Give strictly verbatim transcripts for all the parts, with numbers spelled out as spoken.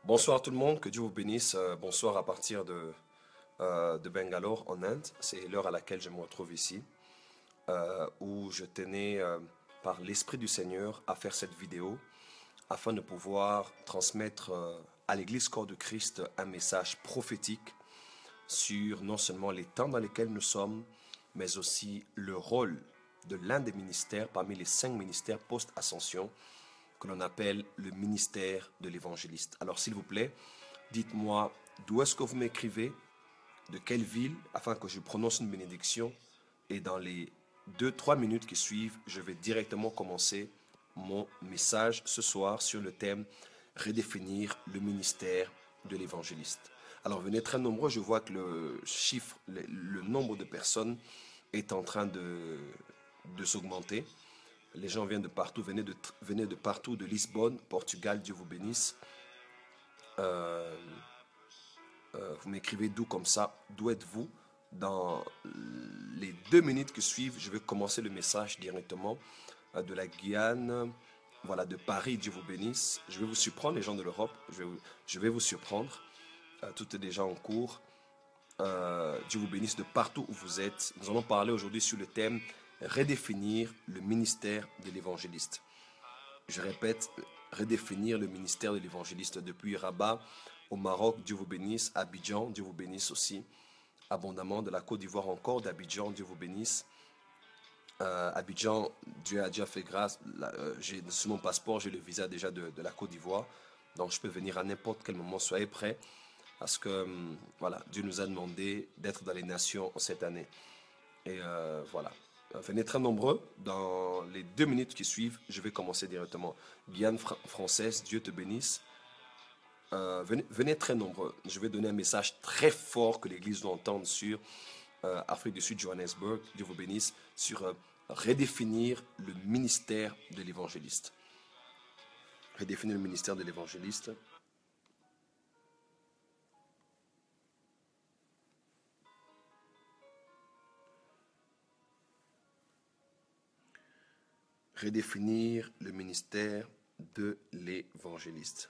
Bonsoir tout le monde, que Dieu vous bénisse. Euh, bonsoir à partir de, euh, de Bangalore en Inde. C'est l'heure à laquelle je me retrouve ici, euh, où je tenais euh, par l'Esprit du Seigneur à faire cette vidéo afin de pouvoir transmettre euh, à l'Église Corps de Christ un message prophétique sur non seulement les temps dans lesquels nous sommes, mais aussi le rôle de l'un des ministères parmi les cinq ministères post-ascension que l'on appelle le ministère de l'évangéliste. Alors s'il vous plaît, dites-moi d'où est-ce que vous m'écrivez, de quelle ville, afin que je prononce une bénédiction. Et dans les deux, trois minutes qui suivent, je vais directement commencer mon message ce soir sur le thème redéfinir le ministère de l'évangéliste. Alors venez très nombreux, je vois que le chiffre, le, le nombre de personnes est en train de, de s'augmenter. Les gens viennent de partout, venez de, venez de partout, de Lisbonne, Portugal, Dieu vous bénisse. Euh, euh, vous m'écrivez d'où comme ça, d'où êtes-vous? Dans les deux minutes qui suivent, je vais commencer le message directement euh, de la Guyane, voilà, de Paris, Dieu vous bénisse. Je vais vous surprendre, les gens de l'Europe, je vais vous, je vais vous surprendre, euh, toutes les gens en cours. Euh, Dieu vous bénisse de partout où vous êtes. Nous allons parler aujourd'hui sur le thème redéfinir le ministère de l'évangéliste. Je répète, redéfinir le ministère de l'évangéliste depuis Rabat au Maroc, Dieu vous bénisse, Abidjan, Dieu vous bénisse aussi abondamment, de la Côte d'Ivoire encore, d'Abidjan, Dieu vous bénisse. Euh, Abidjan, Dieu a déjà fait grâce, euh, j'ai sur mon passeport, j'ai le visa déjà de, de la Côte d'Ivoire, donc je peux venir à n'importe quel moment, soyez prêts, parce que voilà, Dieu nous a demandé d'être dans les nations cette année. Et euh, voilà. Venez très nombreux. Dans les deux minutes qui suivent, je vais commencer directement. Guyane fr française, Dieu te bénisse. Euh, venez, venez très nombreux. Je vais donner un message très fort que l'Église doit entendre sur euh, Afrique du Sud, Johannesburg, Dieu vous bénisse, sur euh, redéfinir le ministère de l'évangéliste. Redéfinir le ministère de l'évangéliste. Redéfinir le ministère de l'évangéliste.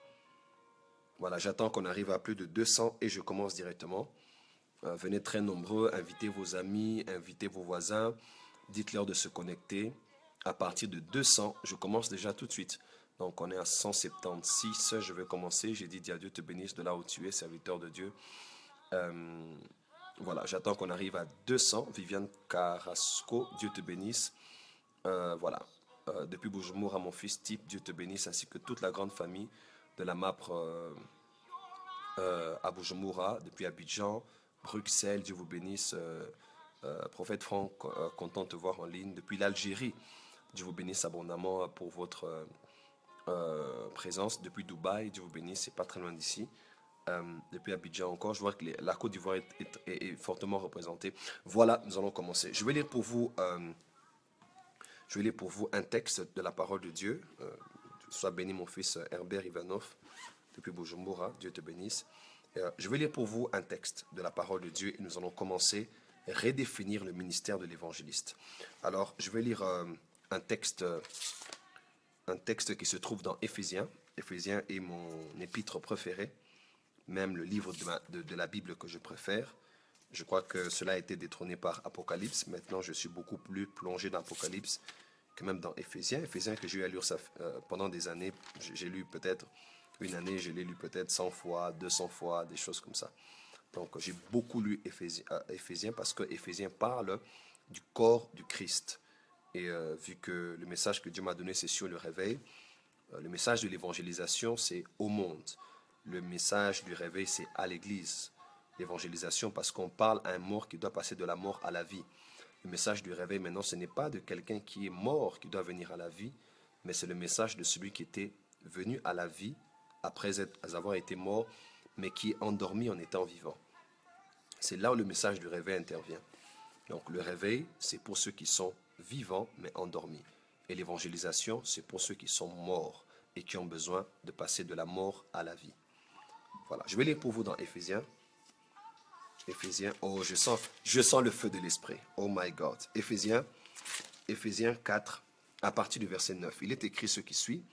Voilà, j'attends qu'on arrive à plus de deux cents et je commence directement. Euh, venez très nombreux, invitez vos amis, invitez vos voisins, dites-leur de se connecter. À partir de deux cents, je commence déjà tout de suite. Donc on est à cent soixante-seize, je vais commencer. J'ai dit, Dieu te bénisse de là où tu es, serviteur de Dieu. Euh, voilà, j'attends qu'on arrive à deux cents. Viviane Carrasco, Dieu te bénisse. Euh, voilà, euh, depuis Bujumbura, mon fils Type, Dieu te bénisse, ainsi que toute la grande famille de la MAPRE euh, euh, à Bujumbura, depuis Abidjan, Bruxelles, Dieu vous bénisse. Euh, euh, Prophète Franck, euh, content de te voir en ligne. Depuis l'Algérie, Dieu vous bénisse abondamment pour votre euh, euh, présence. Depuis Dubaï, Dieu vous bénisse, c'est pas très loin d'ici. Euh, depuis Abidjan encore, je vois que les, la Côte d'Ivoire est, est, est, est fortement représentée. Voilà, nous allons commencer. Je vais lire pour vous, euh, je vais lire pour vous un texte de la parole de Dieu. Euh, sois béni mon fils Herbert Ivanov, depuis Bujumbura, Dieu te bénisse. Euh, je vais lire pour vous un texte de la parole de Dieu et nous allons commencer à redéfinir le ministère de l'évangéliste. Alors, je vais lire euh, un texte, un texte qui se trouve dans Éphésiens. Éphésiens est mon épître préféré, même le livre de, ma, de, de la Bible que je préfère. Je crois que cela a été détrôné par Apocalypse. Maintenant, je suis beaucoup plus plongé dans Apocalypse que même dans Éphésiens. Éphésiens que j'ai eu à lire ça, euh, pendant des années. J'ai lu peut-être une année, je l'ai lu peut-être cent fois, deux cents fois, des choses comme ça. Donc, j'ai beaucoup lu Éphésiens, euh, Éphésiens parce que Éphésiens parle du corps du Christ. Et euh, vu que le message que Dieu m'a donné, c'est sur le réveil, euh, le message de l'évangélisation, c'est au monde. Le message du réveil, c'est à l'Église. L'évangélisation, parce qu'on parle à un mort qui doit passer de la mort à la vie. Le message du réveil, maintenant, ce n'est pas de quelqu'un qui est mort qui doit venir à la vie, mais c'est le message de celui qui était venu à la vie après avoir été mort, mais qui est endormi en étant vivant. C'est là où le message du réveil intervient. Donc le réveil, c'est pour ceux qui sont vivants, mais endormis. Et l'évangélisation, c'est pour ceux qui sont morts et qui ont besoin de passer de la mort à la vie. Voilà, je vais lire pour vous dans Éphésiens. Éphésiens, oh, je sens, je sens le feu de l'esprit. Oh my God. Éphésiens, Éphésiens quatre, à partir du verset neuf. Il est écrit ce qui suit.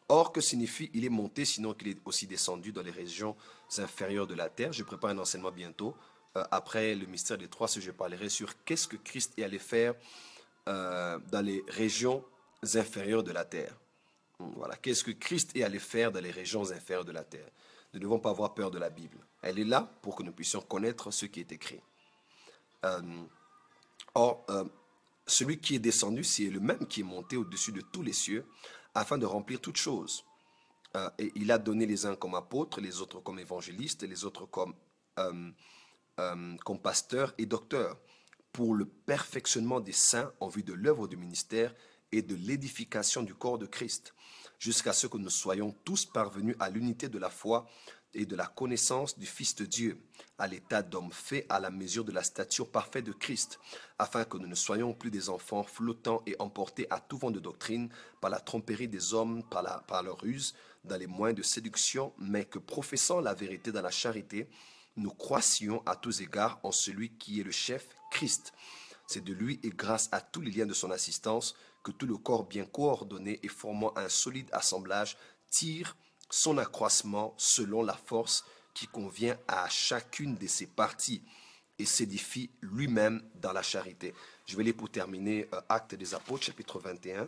Or, que signifie il est monté, sinon qu'il est aussi descendu dans les régions inférieures de la terre? Je prépare un enseignement bientôt. Euh, après le mystère des trois, je parlerai sur qu'est-ce que Christ est allé faire euh, dans les régions inférieures de la terre. Voilà, qu'est-ce que Christ est allé faire dans les régions inférieures de la terre? Nous ne devons pas avoir peur de la Bible. Elle est là pour que nous puissions connaître ce qui est écrit. Euh, or, euh, celui qui est descendu, c'est le même qui est monté au-dessus de tous les cieux, afin de remplir toutes choses. Euh, et il a donné les uns comme apôtres, les autres comme évangélistes, et les autres comme, euh, euh, comme pasteurs et docteurs, pour le perfectionnement des saints en vue de l'œuvre du ministère et de l'édification du corps de Christ, jusqu'à ce que nous soyons tous parvenus à l'unité de la foi et de la connaissance du Fils de Dieu, à l'état d'homme fait à la mesure de la stature parfaite de Christ, afin que nous ne soyons plus des enfants flottants et emportés à tout vent de doctrine par la tromperie des hommes, par, la, par leur ruse, dans les moyens de séduction, mais que professant la vérité dans la charité, nous croissions à tous égards en celui qui est le chef, Christ. C'est de lui et grâce à tous les liens de son assistance que tout le corps bien coordonné et formant un solide assemblage tire son accroissement selon la force qui convient à chacune de ses parties et s'édifie lui-même dans la charité. Je vais lire pour terminer euh, Actes des Apôtres, chapitre vingt et un.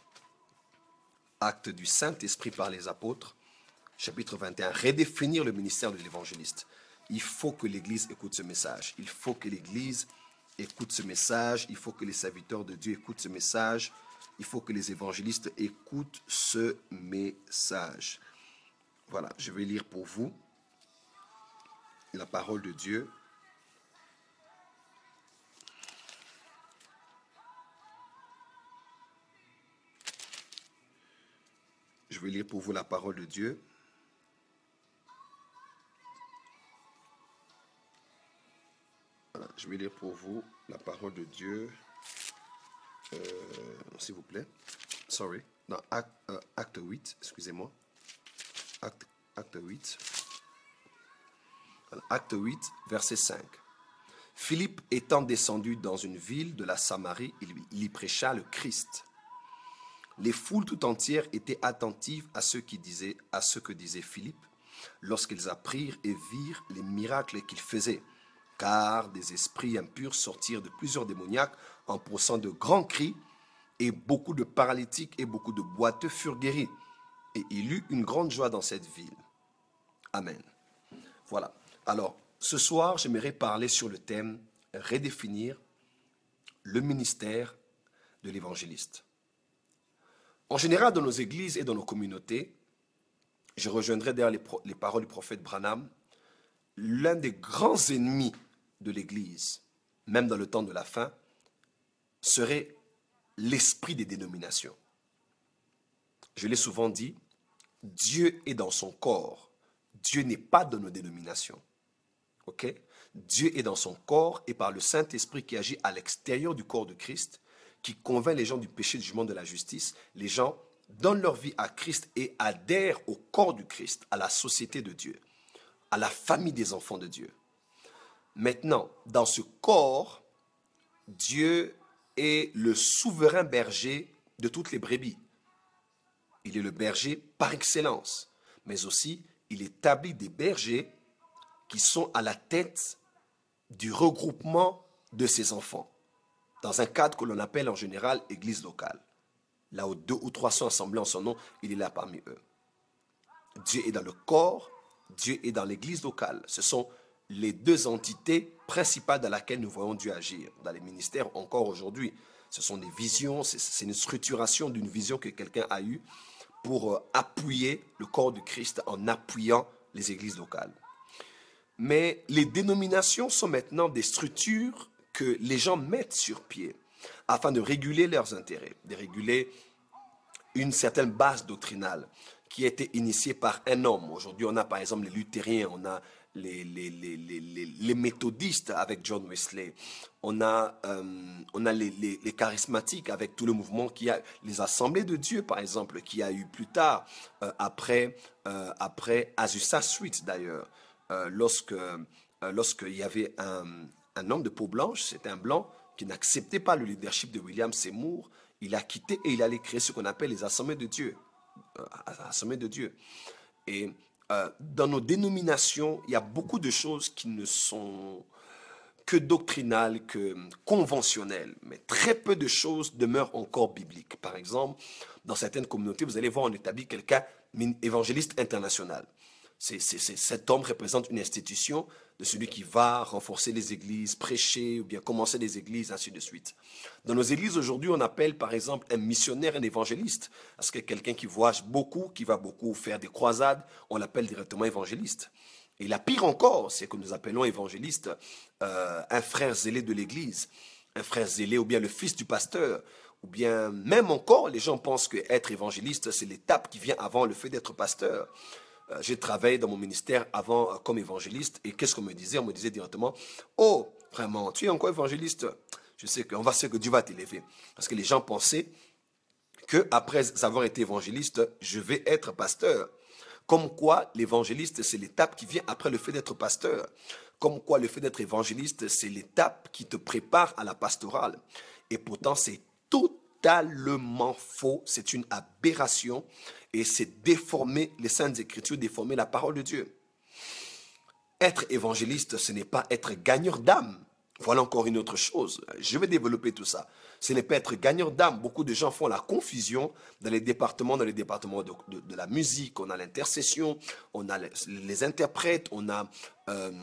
Acte du Saint-Esprit par les apôtres, chapitre vingt et un. Redéfinir le ministère de l'évangéliste. Il faut que l'Église écoute ce message. Il faut que l'Église écoute ce message. Il faut que les serviteurs de Dieu écoutent ce message. Il faut que les évangélistes écoutent ce message. Voilà, je vais lire pour vous la parole de Dieu. Je vais lire pour vous la parole de Dieu. Voilà, je vais lire pour vous la parole de Dieu. Euh, S'il vous plaît. Sorry. Dans acte, euh, acte huit, excusez-moi. Acte, acte huit. Voilà, acte huit, verset cinq. Philippe étant descendu dans une ville de la Samarie, il, il y prêcha le Christ. Les foules tout entières étaient attentives à ce, qui disait, à ce que disait Philippe, lorsqu'ils apprirent et virent les miracles qu'il faisait. Car des esprits impurs sortirent de plusieurs démoniaques en poussant de grands cris, et beaucoup de paralytiques et beaucoup de boiteux furent guéris. Et il eut une grande joie dans cette ville. Amen. Voilà. Alors, ce soir, j'aimerais parler sur le thème « Redéfinir le ministère de l'évangéliste ». En général, dans nos églises et dans nos communautés, je rejoindrai derrière les, pro- les paroles du prophète Branham, l'un des grands ennemis de l'Église, même dans le temps de la fin, serait l'esprit des dénominations. Je l'ai souvent dit, Dieu est dans son corps. Dieu n'est pas dans nos dénominations. Ok? Dieu est dans son corps et par le Saint-Esprit qui agit à l'extérieur du corps de Christ, qui convainc les gens du péché, du jugement, de la justice, les gens donnent leur vie à Christ et adhèrent au corps du Christ, à la société de Dieu, à la famille des enfants de Dieu. Maintenant, dans ce corps, Dieu est le souverain berger de toutes les brebis. Il est le berger par excellence, mais aussi il établit des bergers qui sont à la tête du regroupement de ses enfants, dans un cadre que l'on appelle en général église locale. Là où deux ou trois sont assemblés en son nom, il est là parmi eux. Dieu est dans le corps, Dieu est dans l'église locale. Ce sont les deux entités principales dans lesquelles nous voyons Dieu agir. Dans les ministères, encore aujourd'hui, ce sont des visions, c'est une structuration d'une vision que quelqu'un a eue pour appuyer le corps du Christ en appuyant les églises locales. Mais les dénominations sont maintenant des structures que les gens mettent sur pied afin de réguler leurs intérêts, de réguler une certaine base doctrinale qui a été initiée par un homme. Aujourd'hui, on a par exemple les luthériens, on a les, les, les, les, les, les méthodistes avec John Wesley, on a, euh, on a les, les, les charismatiques avec tout le mouvement qui a, les assemblées de Dieu par exemple, qui a eu plus tard, euh, après, euh, après Azusa Street d'ailleurs, euh, lorsque, euh, lorsqu'il y avait un, un homme de peau blanche, c'était un blanc qui n'acceptait pas le leadership de William Seymour, il a quitté et il allait créer ce qu'on appelle les assemblées de Dieu. euh, à, à sommet de Dieu. Et euh, dans nos dénominations, il y a beaucoup de choses qui ne sont que doctrinales, que conventionnelles, mais très peu de choses demeurent encore bibliques. Par exemple, dans certaines communautés, vous allez voir, on établit quelqu'un évangéliste international. C'est, c'est, c'est, cet homme représente une institution de celui qui va renforcer les églises, prêcher ou bien commencer les églises, ainsi de suite. Dans nos églises aujourd'hui, on appelle par exemple un missionnaire un évangéliste. Parce que quelqu'un qui voyage beaucoup, qui va beaucoup faire des croisades, on l'appelle directement évangéliste. Et la pire encore, c'est que nous appelons évangéliste euh, un frère zélé de l'église, un frère zélé ou bien le fils du pasteur. Ou bien même encore, les gens pensent qu'être évangéliste, c'est l'étape qui vient avant le fait d'être pasteur. J'ai travaillé dans mon ministère avant comme évangéliste et qu'est-ce qu'on me disait? On me disait directement, oh, vraiment, tu es encore évangéliste? Je sais qu'on va se que Dieu va t'élever. Parce que les gens pensaient qu'après avoir été évangéliste, je vais être pasteur. Comme quoi, l'évangéliste, c'est l'étape qui vient après le fait d'être pasteur. Comme quoi, le fait d'être évangéliste, c'est l'étape qui te prépare à la pastorale. Et pourtant, c'est totalement faux. C'est une aberration. Et c'est déformer les Saintes Écritures, déformer la parole de Dieu. Être évangéliste, ce n'est pas être gagneur d'âme. Voilà encore une autre chose. Je vais développer tout ça. Ce n'est pas être gagneur d'âme. Beaucoup de gens font la confusion dans les départements, dans les départements de, de, de la musique. On a l'intercession, on a les, les interprètes, on a, euh,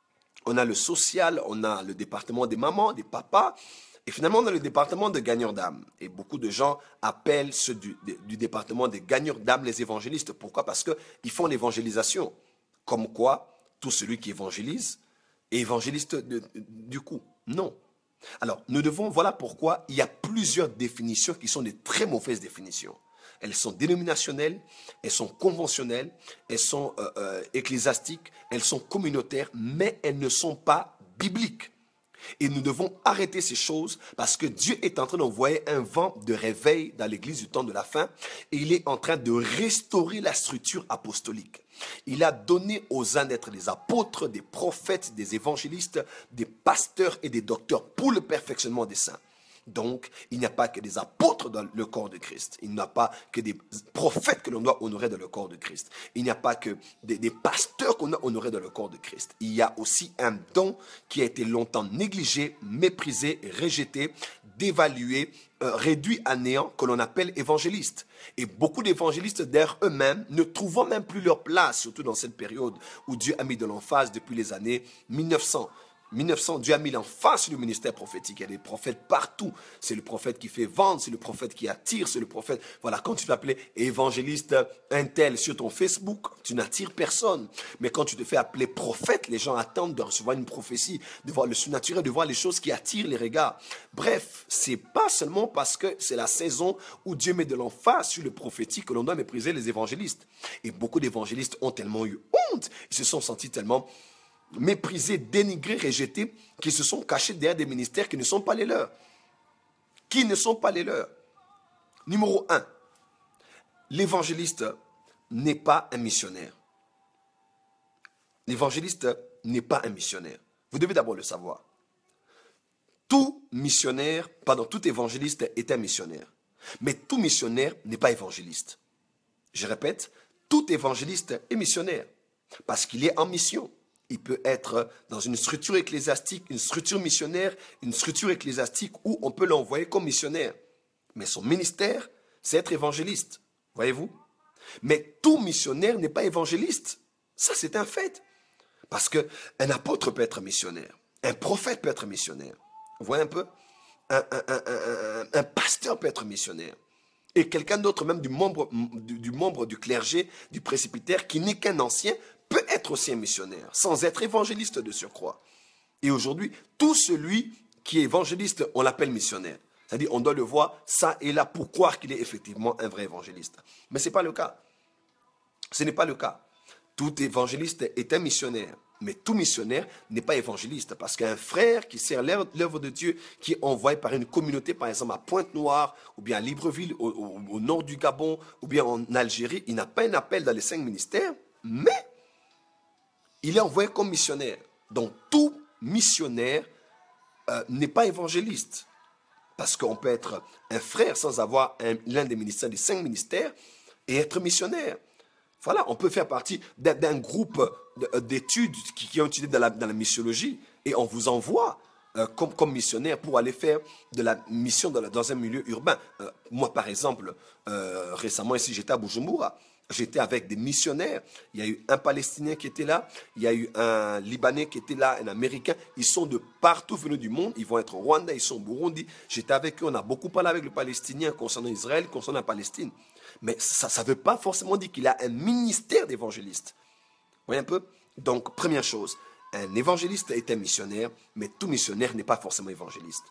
on a le social, on a le département des mamans, des papas. Et finalement, on a le département de gagneurs d'âme. Et beaucoup de gens appellent ceux du, du département des gagneurs d'âme les évangélistes. Pourquoi? Parce qu'ils font l'évangélisation. Comme quoi, tout celui qui évangélise est évangéliste de, de, du coup. Non. Alors, nous devons, voilà pourquoi il y a plusieurs définitions qui sont des très mauvaises définitions. Elles sont dénominationnelles, elles sont conventionnelles, elles sont euh, euh, ecclésiastiques, elles sont communautaires, mais elles ne sont pas bibliques. Et nous devons arrêter ces choses parce que Dieu est en train d'envoyer un vent de réveil dans l'église du temps de la fin et il est en train de restaurer la structure apostolique. Il a donné aux uns d'être des apôtres, des prophètes, des évangélistes, des pasteurs et des docteurs pour le perfectionnement des saints. Donc, il n'y a pas que des apôtres dans le corps de Christ. Il n'y a pas que des prophètes que l'on doit honorer dans le corps de Christ. Il n'y a pas que des, des pasteurs qu'on doit honorer dans le corps de Christ. Il y a aussi un don qui a été longtemps négligé, méprisé, rejeté, dévalué, euh, réduit à néant, que l'on appelle évangéliste. Et beaucoup d'évangélistes d'ailleurs eux-mêmes ne trouvant même plus leur place, surtout dans cette période où Dieu a mis de l'emphase depuis les années mille neuf cents. mille neuf cents, Dieu a mis l'emphase sur le ministère prophétique. Il y a des prophètes partout. C'est le prophète qui fait vendre, c'est le prophète qui attire, c'est le prophète. Voilà, quand tu t'appelles évangéliste un tel sur ton Facebook, tu n'attires personne. Mais quand tu te fais appeler prophète, les gens attendent de recevoir une prophétie, de voir le surnaturel, de voir les choses qui attirent les regards. Bref, c'est pas seulement parce que c'est la saison où Dieu met de l'emphase sur le prophétique que l'on doit mépriser les évangélistes. Et beaucoup d'évangélistes ont tellement eu honte, ils se sont sentis tellement méprisés, dénigrés, rejetés, qui se sont cachés derrière des ministères qui ne sont pas les leurs. Qui ne sont pas les leurs. Numéro un, l'évangéliste n'est pas un missionnaire. L'évangéliste n'est pas un missionnaire. Vous devez d'abord le savoir. Tout missionnaire, pardon, tout évangéliste est un missionnaire. Mais tout missionnaire n'est pas évangéliste. Je répète, tout évangéliste est missionnaire parce qu'il est en mission. Il peut être dans une structure ecclésiastique, une structure missionnaire, une structure ecclésiastique où on peut l'envoyer comme missionnaire. Mais son ministère, c'est être évangéliste. Voyez-vous? Mais tout missionnaire n'est pas évangéliste. Ça, c'est un fait. Parce qu'un apôtre peut être missionnaire. Un prophète peut être missionnaire. Vous voyez un peu? Un, un, un, un, un pasteur peut être missionnaire. Et quelqu'un d'autre, même du membre, du, du membre du clergé, du presbytère, qui n'est qu'un ancien, peut être aussi un missionnaire, sans être évangéliste de surcroît. Et aujourd'hui, tout celui qui est évangéliste, on l'appelle missionnaire. C'est-à-dire, on doit le voir ça et là pour croire qu'il est effectivement un vrai évangéliste. Mais ce n'est pas le cas. Ce n'est pas le cas. Tout évangéliste est un missionnaire. Mais tout missionnaire n'est pas évangéliste. Parce qu'un frère qui sert l'œuvre de Dieu, qui est envoyé par une communauté, par exemple à Pointe-Noire, ou bien à Libreville, au, au, au nord du Gabon, ou bien en Algérie, il n'a pas un appel dans les cinq ministères, mais il est envoyé comme missionnaire. Donc tout missionnaire euh, n'est pas évangéliste. Parce qu'on peut être un frère sans avoir l'un des ministères, des cinq ministères, et être missionnaire. Voilà, on peut faire partie d'un groupe d'études qui, qui ont étudié dans la, dans la missiologie et on vous envoie euh, comme, comme missionnaire pour aller faire de la mission dans, la, dans un milieu urbain. Euh, moi, par exemple, euh, récemment ici, j'étais à Bujumbura. J'étais avec des missionnaires. Il y a eu un Palestinien qui était là. Il y a eu un Libanais qui était là, un Américain. Ils sont de partout venus du monde. Ils vont être au Rwanda, ils sont au Burundi. J'étais avec eux. On a beaucoup parlé avec le Palestinien concernant Israël, concernant la Palestine. Mais ça ne veut pas forcément dire qu'il a un ministère d'évangéliste. Vous voyez un peu? Donc, première chose, un évangéliste est un missionnaire, mais tout missionnaire n'est pas forcément évangéliste.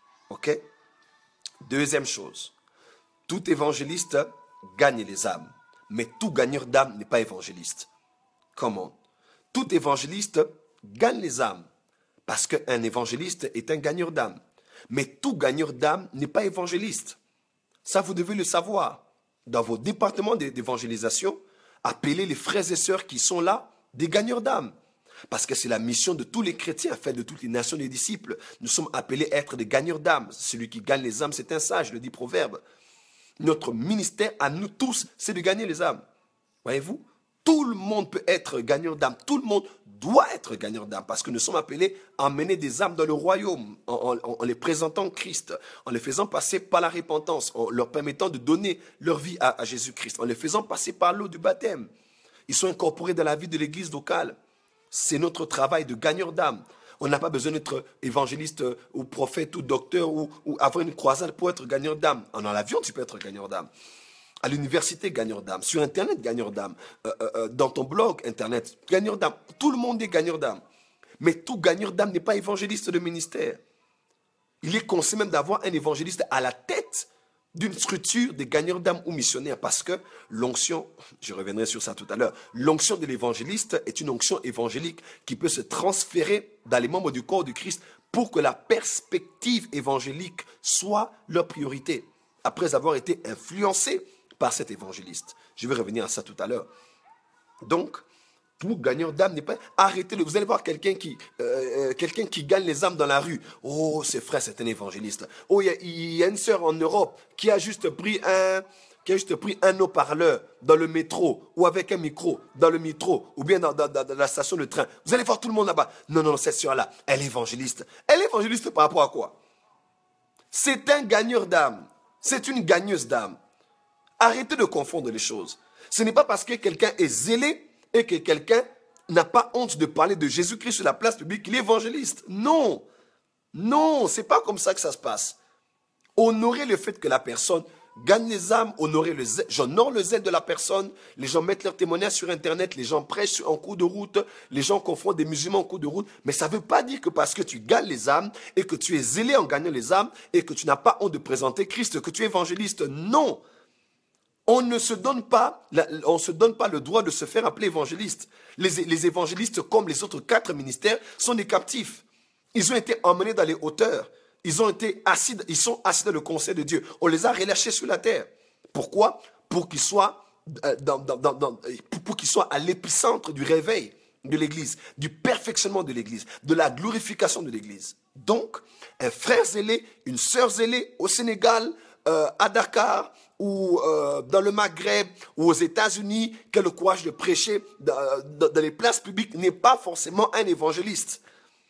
OK? Deuxième chose, tout évangéliste gagne les âmes. Mais tout gagneur d'âme n'est pas évangéliste. Comment? Tout évangéliste gagne les âmes. Parce qu'un évangéliste est un gagneur d'âme. Mais tout gagneur d'âme n'est pas évangéliste. Ça, vous devez le savoir. Dans vos départements d'évangélisation, appelez les frères et sœurs qui sont là des gagneurs d'âme. Parce que c'est la mission de tous les chrétiens, fait de toutes les nations des disciples. Nous sommes appelés à être des gagneurs d'âme. Celui qui gagne les âmes, c'est un sage, le dit Proverbe. Notre ministère à nous tous, c'est de gagner les âmes. Voyez-vous? Tout le monde peut être gagneur d'âme. Tout le monde doit être gagneur d'âme parce que nous sommes appelés à emmener des âmes dans le royaume en, en, en les présentant Christ, en les faisant passer par la repentance, en leur permettant de donner leur vie à, à Jésus-Christ, en les faisant passer par l'eau du baptême. Ils sont incorporés dans la vie de l'église locale. C'est notre travail de gagneur d'âme. On n'a pas besoin d'être évangéliste ou prophète ou docteur ou, ou avoir une croisade pour être gagneur d'âme. Dans l'avion, tu peux être gagneur d'âme. À l'université, gagneur d'âme. Sur Internet, gagneur d'âme. Euh, euh, dans ton blog, Internet, gagneur d'âme. Tout le monde est gagneur d'âme. Mais tout gagneur d'âme n'est pas évangéliste de ministère. Il est conseillé même d'avoir un évangéliste à la tête d'une structure de gagneurs d'âme ou missionnaires parce que l'onction, je reviendrai sur ça tout à l'heure, l'onction de l'évangéliste est une onction évangélique qui peut se transférer dans les membres du corps du Christ pour que la perspective évangélique soit leur priorité après avoir été influencés par cet évangéliste. Je vais revenir à ça tout à l'heure. Donc, tout gagneur d'âme n'est pas... Arrêtez le... Vous allez voir quelqu'un qui, euh, quelqu'un qui gagne les âmes dans la rue. Oh, c'est frère, c'est un évangéliste. Oh, il y a, il y a une sœur en Europe qui a juste pris un... qui a juste pris un haut-parleur dans le métro ou avec un micro dans le métro ou bien dans, dans, dans la station de train. Vous allez voir tout le monde là-bas. Non, non, cette sœur-là, elle est évangéliste. Elle est évangéliste par rapport à quoi? C'est un gagneur d'âme. C'est une gagneuse d'âme. Arrêtez de confondre les choses. Ce n'est pas parce que quelqu'un est zélé et que quelqu'un n'a pas honte de parler de Jésus-Christ sur la place publique qu'il est évangéliste. Non. Non, ce n'est pas comme ça que ça se passe. Honorer le fait que la personne gagne les âmes, honorer le zèle. J'honore le zèle de la personne. Les gens mettent leurs témoignages sur Internet, les gens prêchent en cours de route, les gens confondent des musulmans en cours de route. Mais ça ne veut pas dire que parce que tu gagnes les âmes et que tu es zélé en gagnant les âmes et que tu n'as pas honte de présenter Christ, que tu es évangéliste. Non. On ne se donne pas, on se donne pas le droit de se faire appeler évangéliste. Les, les évangélistes, comme les autres quatre ministères, sont des captifs. Ils ont été emmenés dans les hauteurs. Ils, ont été assis, ils sont assis dans le conseil de Dieu. On les a relâchés sur la terre. Pourquoi? Pour qu'ils soient, dans, dans, dans, dans, pour qu'ils soient à l'épicentre du réveil de l'Église, du perfectionnement de l'Église, de la glorification de l'Église. Donc, un frère zélé, une sœur zélée au Sénégal, euh, à Dakar, ou euh, dans le Maghreb, ou aux États-Unis, qui a le courage de prêcher dans, dans, dans les places publiques, n'est pas forcément un évangéliste.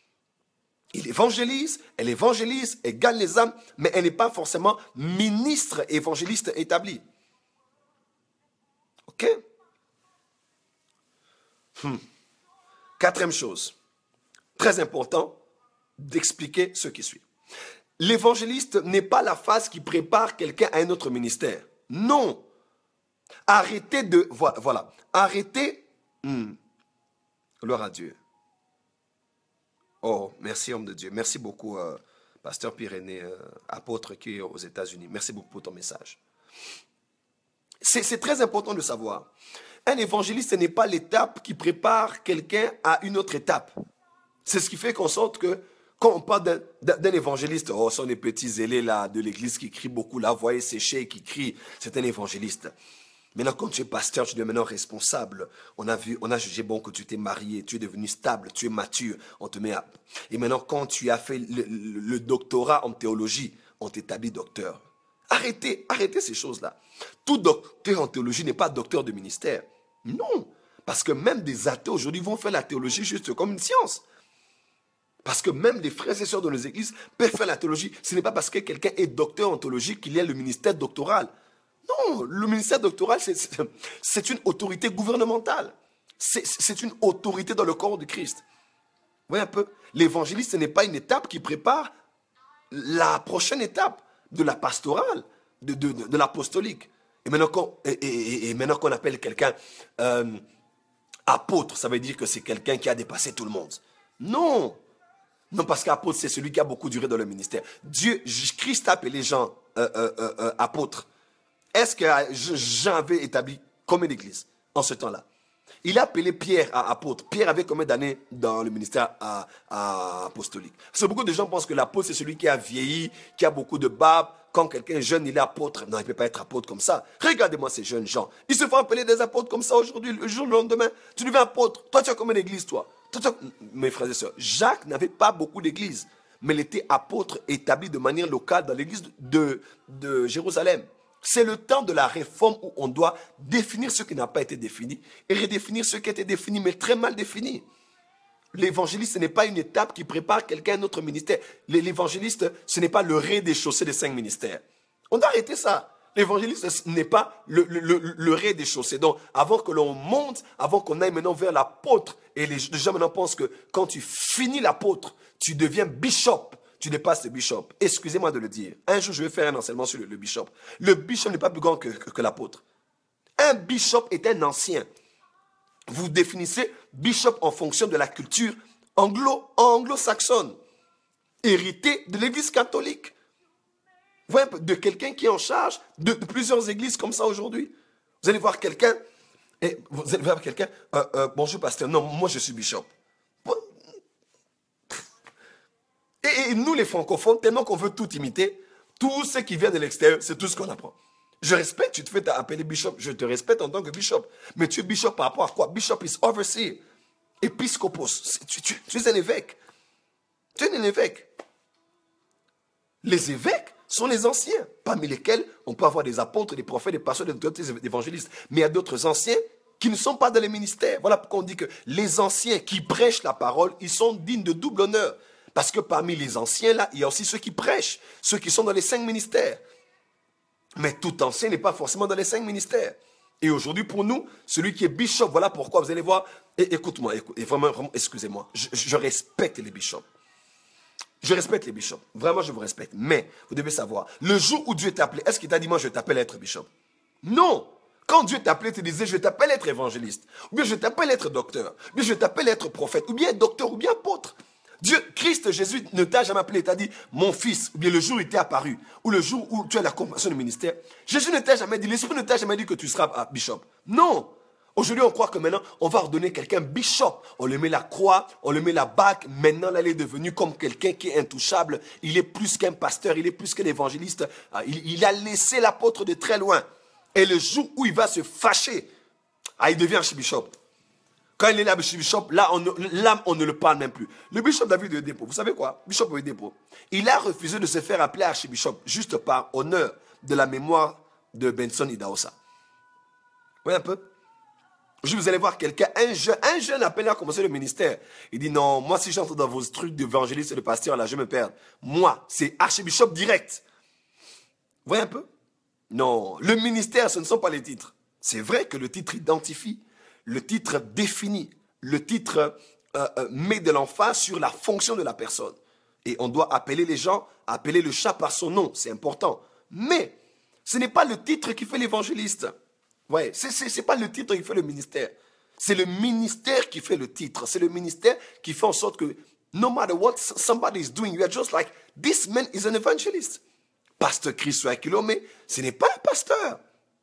Il évangélise, elle évangélise, elle gagne les âmes, mais elle n'est pas forcément ministre évangéliste établi. Ok? hmm. Quatrième chose, très important, d'expliquer ce qui suit. L'évangéliste n'est pas la phase qui prépare quelqu'un à un autre ministère. Non. Arrêtez de... Voilà. voilà arrêtez... Hmm. Gloire à Dieu. Oh, merci homme de Dieu. Merci beaucoup, euh, pasteur Pyrénées, euh, apôtre qui est aux États-Unis. Merci beaucoup pour ton message. C'est très important de savoir. Un évangéliste n'est pas l'étape qui prépare quelqu'un à une autre étape. C'est ce qui fait qu'en sorte que quand on parle d'un évangéliste, oh, ce sont des petits zélés là, de l'église qui crient beaucoup, la voix est séchée, qui crient, c'est un évangéliste. Maintenant, quand tu es pasteur, tu es maintenant responsable. On a vu, on a jugé bon que tu t'es marié, tu es devenu stable, tu es mature, on te met à... Et maintenant, quand tu as fait le, le, le doctorat en théologie, on t'établit docteur. Arrêtez, arrêtez ces choses-là. Tout docteur en théologie n'est pas docteur de ministère. Non, parce que même des athées aujourd'hui vont faire la théologie juste comme une science. Parce que même des frères et sœurs de nos églises peuvent faire la théologie. Ce n'est pas parce que quelqu'un est docteur en théologie qu'il y a le ministère doctoral. Non, le ministère doctoral, c'est une autorité gouvernementale. C'est une autorité dans le corps de Christ. Vous voyez un peu? L'évangéliste, ce n'est pas une étape qui prépare la prochaine étape de la pastorale, de, de, de, de l'apostolique. Et maintenant qu'on et, et, et maintenant qu'on appelle quelqu'un euh, apôtre, ça veut dire que c'est quelqu'un qui a dépassé tout le monde. Non. Non, parce qu'apôtre, c'est celui qui a beaucoup duré dans le ministère. Dieu, Christ a appelé les gens euh, euh, euh, euh, apôtres. Est-ce que Jean avait établi combien d'églises en ce temps-là? Il a appelé Pierre à apôtre. Pierre avait combien d'années dans le ministère à, à apostolique? Parce que beaucoup de gens pensent que l'apôtre, c'est celui qui a vieilli, qui a beaucoup de barbe. Quand quelqu'un est jeune, il est apôtre. Non, il ne peut pas être apôtre comme ça. Regardez-moi ces jeunes gens. Ils se font appeler des apôtres comme ça aujourd'hui, le jour, le lendemain. Tu deviens apôtre. Toi, tu as combien d'églises, toi? toi, toi Mes frères et sœurs, Jacques n'avait pas beaucoup d'églises, mais il était apôtre établi de manière locale dans l'église de, de Jérusalem. C'est le temps de la réforme où on doit définir ce qui n'a pas été défini et redéfinir ce qui a été défini, mais très mal défini. L'évangéliste, ce n'est pas une étape qui prépare quelqu'un à un autre ministère. L'évangéliste, ce n'est pas le rez-de-chaussée des cinq ministères. On doit arrêter ça. L'évangéliste, ce n'est pas le, le, le, le rez-de-chaussée. Donc, avant que l'on monte, avant qu'on aille maintenant vers l'apôtre, et les gens maintenant pensent que quand tu finis l'apôtre, tu deviens bishop. Tu dépasses le bishop. Excusez-moi de le dire. Un jour, je vais faire un enseignement sur le, le bishop. Le bishop n'est pas plus grand que, que, que l'apôtre. Un bishop est un ancien. Vous définissez bishop en fonction de la culture anglo, anglo-saxonne, hérité de l'église catholique. Vous voyez, de quelqu'un qui est en charge de, de plusieurs églises comme ça aujourd'hui. Vous allez voir quelqu'un, et vous allez voir quelqu'un, euh, euh, bonjour pasteur, non, moi je suis bishop. Et, et nous les francophones, tellement qu'on veut tout imiter, tout ce qui vient de l'extérieur, c'est tout ce qu'on apprend. Je respecte, tu te fais appeler bishop, je te respecte en tant que bishop. Mais tu es bishop par rapport à quoi? Bishop is overseer. Épiscopos, tu, tu, tu es un évêque. Tu es un évêque. Les évêques sont les anciens, parmi lesquels on peut avoir des apôtres, des prophètes, des pasteurs, des évangélistes. Mais il y a d'autres anciens qui ne sont pas dans les ministères. Voilà pourquoi on dit que les anciens qui prêchent la parole, ils sont dignes de double honneur. Parce que parmi les anciens, là, il y a aussi ceux qui prêchent, ceux qui sont dans les cinq ministères. Mais tout ancien n'est pas forcément dans les cinq ministères. Et aujourd'hui, pour nous, celui qui est bishop, voilà pourquoi, vous allez voir, et, écoute-moi, écoute, et vraiment, vraiment excusez-moi, je, je respecte les bishops. Je respecte les bishops. Vraiment, je vous respecte. Mais, vous devez savoir, le jour où Dieu t'a appelé, est-ce qu'il t'a dit, moi, je t'appelle être bishop? Non. Quand Dieu t'appelait, tu disais, je t'appelle être évangéliste, ou bien je t'appelle être docteur, ou bien je t'appelle être prophète, ou bien docteur, ou bien apôtre. Dieu, Christ Jésus ne t'a jamais appelé, il t'a dit, mon fils, ou bien le jour où il t'est apparu, ou le jour où tu as la compassion du ministère. Jésus ne t'a jamais dit, l'Esprit ne t'a jamais dit que tu seras bishop. Non. Aujourd'hui, on croit que maintenant, on va ordonner quelqu'un bishop. On lui met la croix, on lui met la bague. Maintenant, là, il est devenu comme quelqu'un qui est intouchable. Il est plus qu'un pasteur, il est plus qu'un évangéliste. Il, il a laissé l'apôtre de très loin. Et le jour où il va se fâcher, ah, il devient archibishop. Quand il est là, bishop, là, on, là, on ne le parle même plus. Le bishop David de Dépôt, vous savez quoi? Bishop de Dépôt. Il a refusé de se faire appeler archibishop, juste par honneur de la mémoire de Benson Idahosa. Vous voyez un peu? Je vous allez voir quelqu'un, un jeune, un jeune appelé à commencer le ministère. Il dit non, moi si j'entre dans vos trucs d'évangéliste et de pasteur, là, je me perds. Moi, c'est archibishop direct. Vous voyez un peu? Non, le ministère, ce ne sont pas les titres. C'est vrai que le titre identifie. Le titre définit, le titre euh, euh, met de l'emphase sur la fonction de la personne. Et on doit appeler les gens, appeler le chat par son nom, c'est important. Mais ce n'est pas le titre qui fait l'évangéliste. Ouais, ce n'est pas le titre qui fait le ministère. C'est le ministère qui fait le titre. C'est le ministère qui fait en sorte que no matter what somebody is doing, you are just like, this man is an evangelist. Pasteur Christ Akilome, ce n'est pas un pasteur.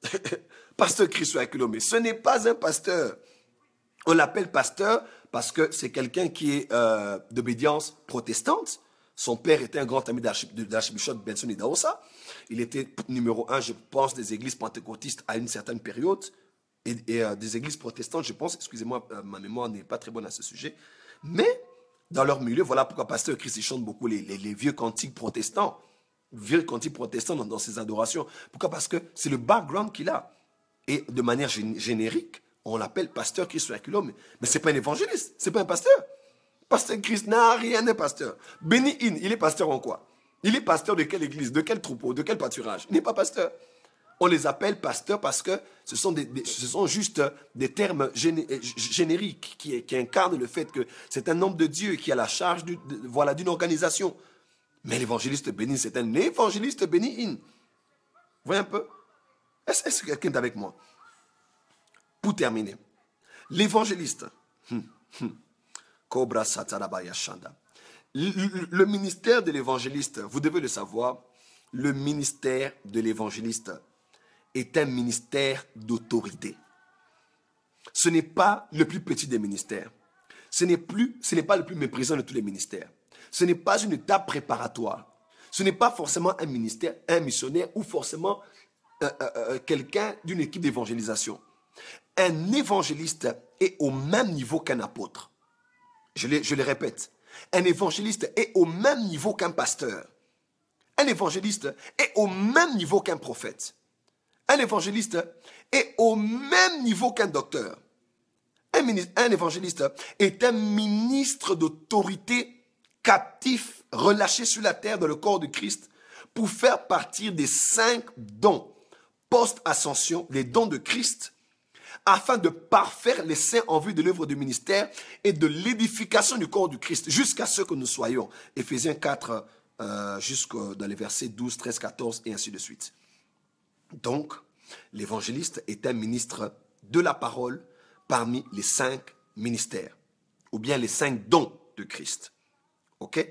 Pasteur Christ Akilome, ce n'est pas un pasteur. On l'appelle pasteur parce que c'est quelqu'un qui est euh, d'obédience protestante. Son père était un grand ami de l'archibishop Benson Idahosa. Il était numéro un, je pense, des églises pentecôtistes à une certaine période. Et, et euh, des églises protestantes, je pense, excusez-moi, euh, ma mémoire n'est pas très bonne à ce sujet. Mais dans leur milieu, voilà pourquoi pasteur Christ chante beaucoup les, les, les vieux cantiques protestants. Conti protestant dans, dans ses adorations. Pourquoi? Parce que c'est le background qu'il a. Et de manière générique, on l'appelle pasteur Christ Circulo, mais, mais ce n'est pas un évangéliste, ce n'est pas un pasteur. Pasteur Christ n'a rien de pasteur. Benny Hinn, il est pasteur en quoi? Il est pasteur de quelle église? De quel troupeau? De quel pâturage? Il n'est pas pasteur. On les appelle pasteurs parce que ce sont, des, des, ce sont juste des termes géné, génériques qui, qui incarnent le fait que c'est un homme de Dieu qui a la charge du, de, voilà, d'une organisation. Mais l'évangéliste Benny, c'est un évangéliste Benny Hinn. Vous voyez un peu? Est-ce est que quelqu'un est avec moi? Pour terminer, l'évangéliste, hum, hum, Cobra Satarabaya Shanda. Le, le, le ministère de l'évangéliste, vous devez le savoir, le ministère de l'évangéliste est un ministère d'autorité. Ce n'est pas le plus petit des ministères. Ce n'est plus, ce n'est pas le plus méprisant de tous les ministères. Ce n'est pas une étape préparatoire. Ce n'est pas forcément un ministère, un missionnaire ou forcément euh, euh, quelqu'un d'une équipe d'évangélisation. Un évangéliste est au même niveau qu'un apôtre. Je le, je le répète. Un évangéliste est au même niveau qu'un pasteur. Un évangéliste est au même niveau qu'un prophète. Un évangéliste est au même niveau qu'un docteur. Un, un évangéliste est un ministre d'autorité captif, relâché sur la terre dans le corps de Christ pour faire partir des cinq dons post-ascension, les dons de Christ, afin de parfaire les saints en vue de l'œuvre du ministère et de l'édification du corps du Christ, jusqu'à ce que nous soyons. Éphésiens quatre, euh, jusqu'au dans les versets douze, treize, quatorze et ainsi de suite. Donc, l'évangéliste est un ministre de la parole parmi les cinq ministères, ou bien les cinq dons de Christ. Ok?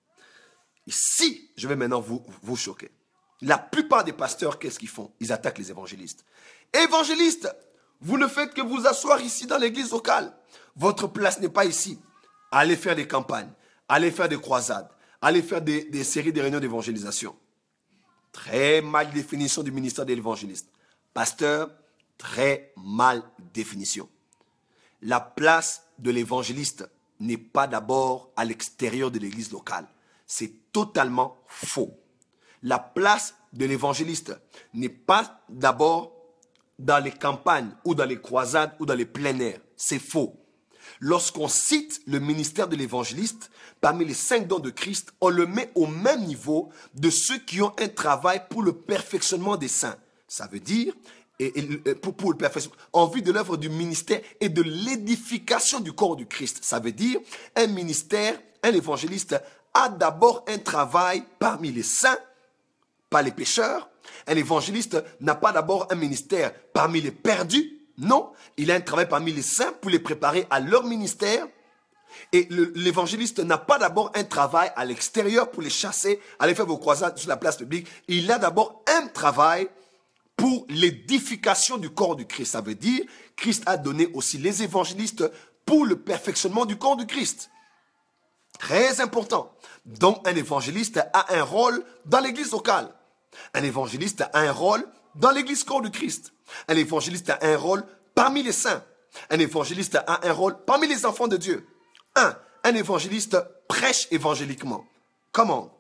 Ici, je vais maintenant vous, vous choquer. La plupart des pasteurs, qu'est-ce qu'ils font? Ils attaquent les évangélistes. Évangélistes, vous ne faites que vous asseoir ici dans l'église locale. Votre place n'est pas ici. Allez faire des campagnes, allez faire des croisades, allez faire des, des séries de réunions d'évangélisation. Très mal définition du ministère de l'évangéliste. Pasteur, très mal définition. La place de l'évangéliste n'est pas d'abord à l'extérieur de l'église locale. C'est totalement faux. La place de l'évangéliste n'est pas d'abord dans les campagnes ou dans les croisades ou dans les plein air. C'est faux. Lorsqu'on cite le ministère de l'évangéliste, parmi les cinq dons de Christ, on le met au même niveau de ceux qui ont un travail pour le perfectionnement des saints. Ça veut dire, et, et, pour, pour le perfectionnement, en vue de l'œuvre du ministère et de l'édification du corps du Christ. Ça veut dire, un ministère, un évangéliste a d'abord un travail parmi les saints, pas les pécheurs. Un évangéliste n'a pas d'abord un ministère parmi les perdus. Non, il a un travail parmi les saints pour les préparer à leur ministère. Et l'évangéliste n'a pas d'abord un travail à l'extérieur pour les chasser, aller faire vos croisades sur la place publique. Il a d'abord un travail pour l'édification du corps du Christ. Ça veut dire, Christ a donné aussi les évangélistes pour le perfectionnement du corps du Christ. Très important. Donc, un évangéliste a un rôle dans l'église locale. Un évangéliste a un rôle dans l'église corps du Christ. Un évangéliste a un rôle parmi les saints. Un évangéliste a un rôle parmi les enfants de Dieu. Un, un évangéliste prêche évangéliquement. Comment?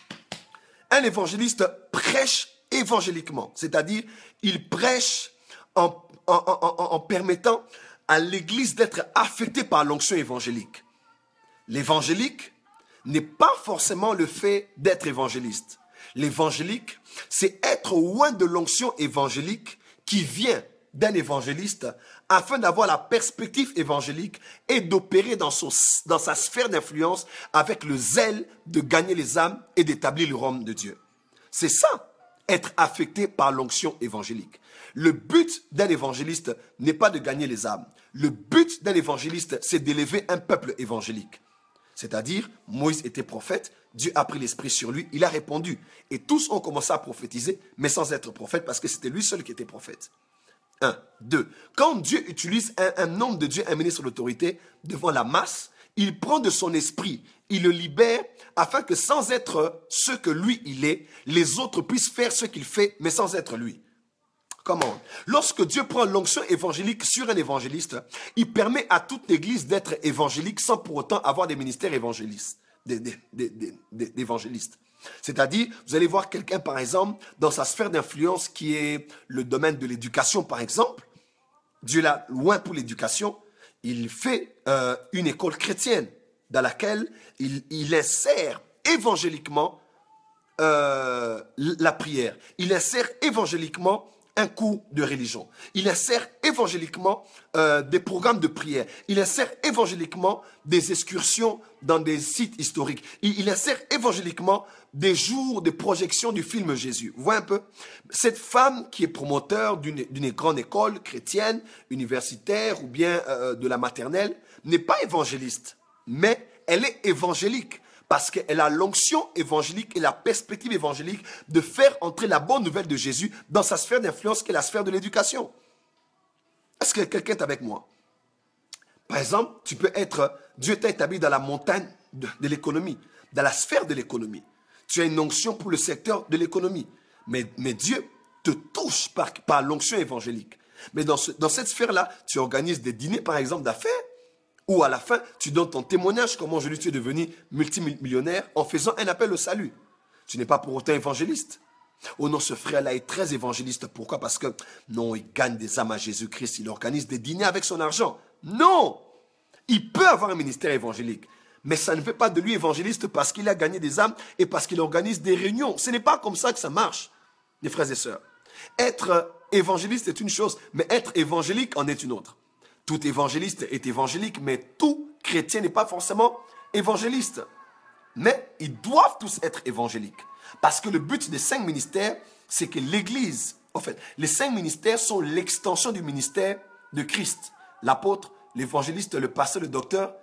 Un évangéliste prêche évangéliquement. C'est-à-dire, il prêche en, en, en, en permettant à l'église d'être affectée par l'onction évangélique. L'évangélique n'est pas forcément le fait d'être évangéliste. L'évangélique, c'est être loin de l'onction évangélique qui vient d'un évangéliste afin d'avoir la perspective évangélique et d'opérer dans, son, dans sa sphère d'influence avec le zèle de gagner les âmes et d'établir le royaume de Dieu. C'est ça, être affecté par l'onction évangélique. Le but d'un évangéliste n'est pas de gagner les âmes. Le but d'un évangéliste, c'est d'élever un peuple évangélique. C'est-à-dire, Moïse était prophète, Dieu a pris l'esprit sur lui, il a répondu. Et tous ont commencé à prophétiser, mais sans être prophète, parce que c'était lui seul qui était prophète. Un. Deux. Quand Dieu utilise un, un homme de Dieu, un ministre d'autorité, devant la masse, il prend de son esprit, il le libère, afin que sans être ce que lui il est, les autres puissent faire ce qu'il fait, mais sans être lui. Comment? Lorsque Dieu prend l'onction évangélique sur un évangéliste, il permet à toute l'église d'être évangélique sans pour autant avoir des ministères évangélistes, d'évangélistes. C'est-à-dire, vous allez voir quelqu'un, par exemple, dans sa sphère d'influence qui est le domaine de l'éducation, par exemple. Dieu l'a loin pour l'éducation. Il fait euh, une école chrétienne dans laquelle il, il insère évangéliquement euh, la prière. Il insère évangéliquement un cours de religion. Il insère évangéliquement euh, des programmes de prière. Il insère évangéliquement des excursions dans des sites historiques. Il, il insère évangéliquement des jours de projection du film Jésus. Vous voyez un peu? Cette femme qui est promoteur d'une d'une grande école chrétienne, universitaire ou bien euh, de la maternelle, n'est pas évangéliste, mais elle est évangélique. Parce qu'elle a l'onction évangélique et la perspective évangélique de faire entrer la bonne nouvelle de Jésus dans sa sphère d'influence qui est la sphère de l'éducation. Est-ce que quelqu'un est avec moi? Par exemple, tu peux être, Dieu t'a établi dans la montagne de, de l'économie, dans la sphère de l'économie. Tu as une onction pour le secteur de l'économie. Mais, mais Dieu te touche par, par l'onction évangélique. Mais dans, ce, dans cette sphère-là, tu organises des dîners, par exemple, d'affaires. Ou à la fin, tu donnes ton témoignage comment aujourd'hui tu es devenu multimillionnaire en faisant un appel au salut. Tu n'es pas pour autant évangéliste. Oh non, ce frère-là est très évangéliste. Pourquoi? Parce que non, il gagne des âmes à Jésus-Christ. Il organise des dîners avec son argent. Non! Il peut avoir un ministère évangélique. Mais ça ne fait pas de lui évangéliste parce qu'il a gagné des âmes et parce qu'il organise des réunions. Ce n'est pas comme ça que ça marche, les frères et sœurs. Être évangéliste est une chose, mais être évangélique en est une autre. Tout évangéliste est évangélique, mais tout chrétien n'est pas forcément évangéliste. Mais ils doivent tous être évangéliques. Parce que le but des cinq ministères, c'est que l'Église, en fait, les cinq ministères sont l'extension du ministère de Christ. L'apôtre, l'évangéliste, le pasteur, le docteur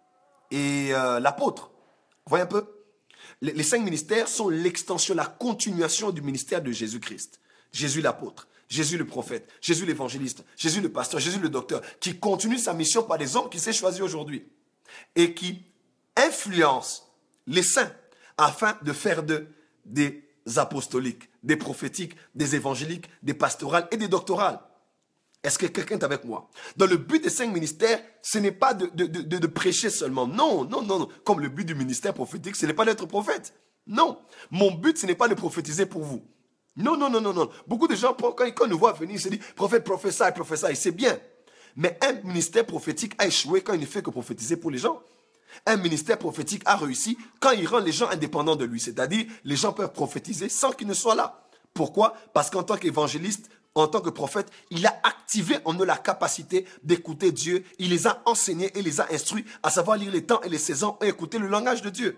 et euh, l'apôtre. Vous voyez un peu? Les, les cinq ministères sont l'extension, la continuation du ministère de Jésus-Christ. Jésus l'apôtre. Jésus le prophète, Jésus l'évangéliste, Jésus le pasteur, Jésus le docteur, qui continue sa mission par des hommes qui s'est choisi aujourd'hui et qui influence les saints afin de faire de, des apostoliques, des prophétiques, des évangéliques, des pastorales et des doctorales. Est-ce que quelqu'un est avec moi? Dans le but des cinq ministères, ce n'est pas de, de, de, de prêcher seulement. Non, non, non, non. Comme le but du ministère prophétique, ce n'est pas d'être prophète. Non. Mon but, ce n'est pas de prophétiser pour vous. Non, non, non, non, non. Beaucoup de gens, quand, quand ils nous voient venir, ils se disent, prophète, prophétie, prophétie, c'est bien. Mais un ministère prophétique a échoué quand il ne fait que prophétiser pour les gens. Un ministère prophétique a réussi quand il rend les gens indépendants de lui. C'est-à-dire, les gens peuvent prophétiser sans qu'ils ne soient là. Pourquoi? Parce qu'en tant qu'évangéliste, en tant que prophète, il a activé en eux la capacité d'écouter Dieu. Il les a enseignés et les a instruits à savoir lire les temps et les saisons et écouter le langage de Dieu.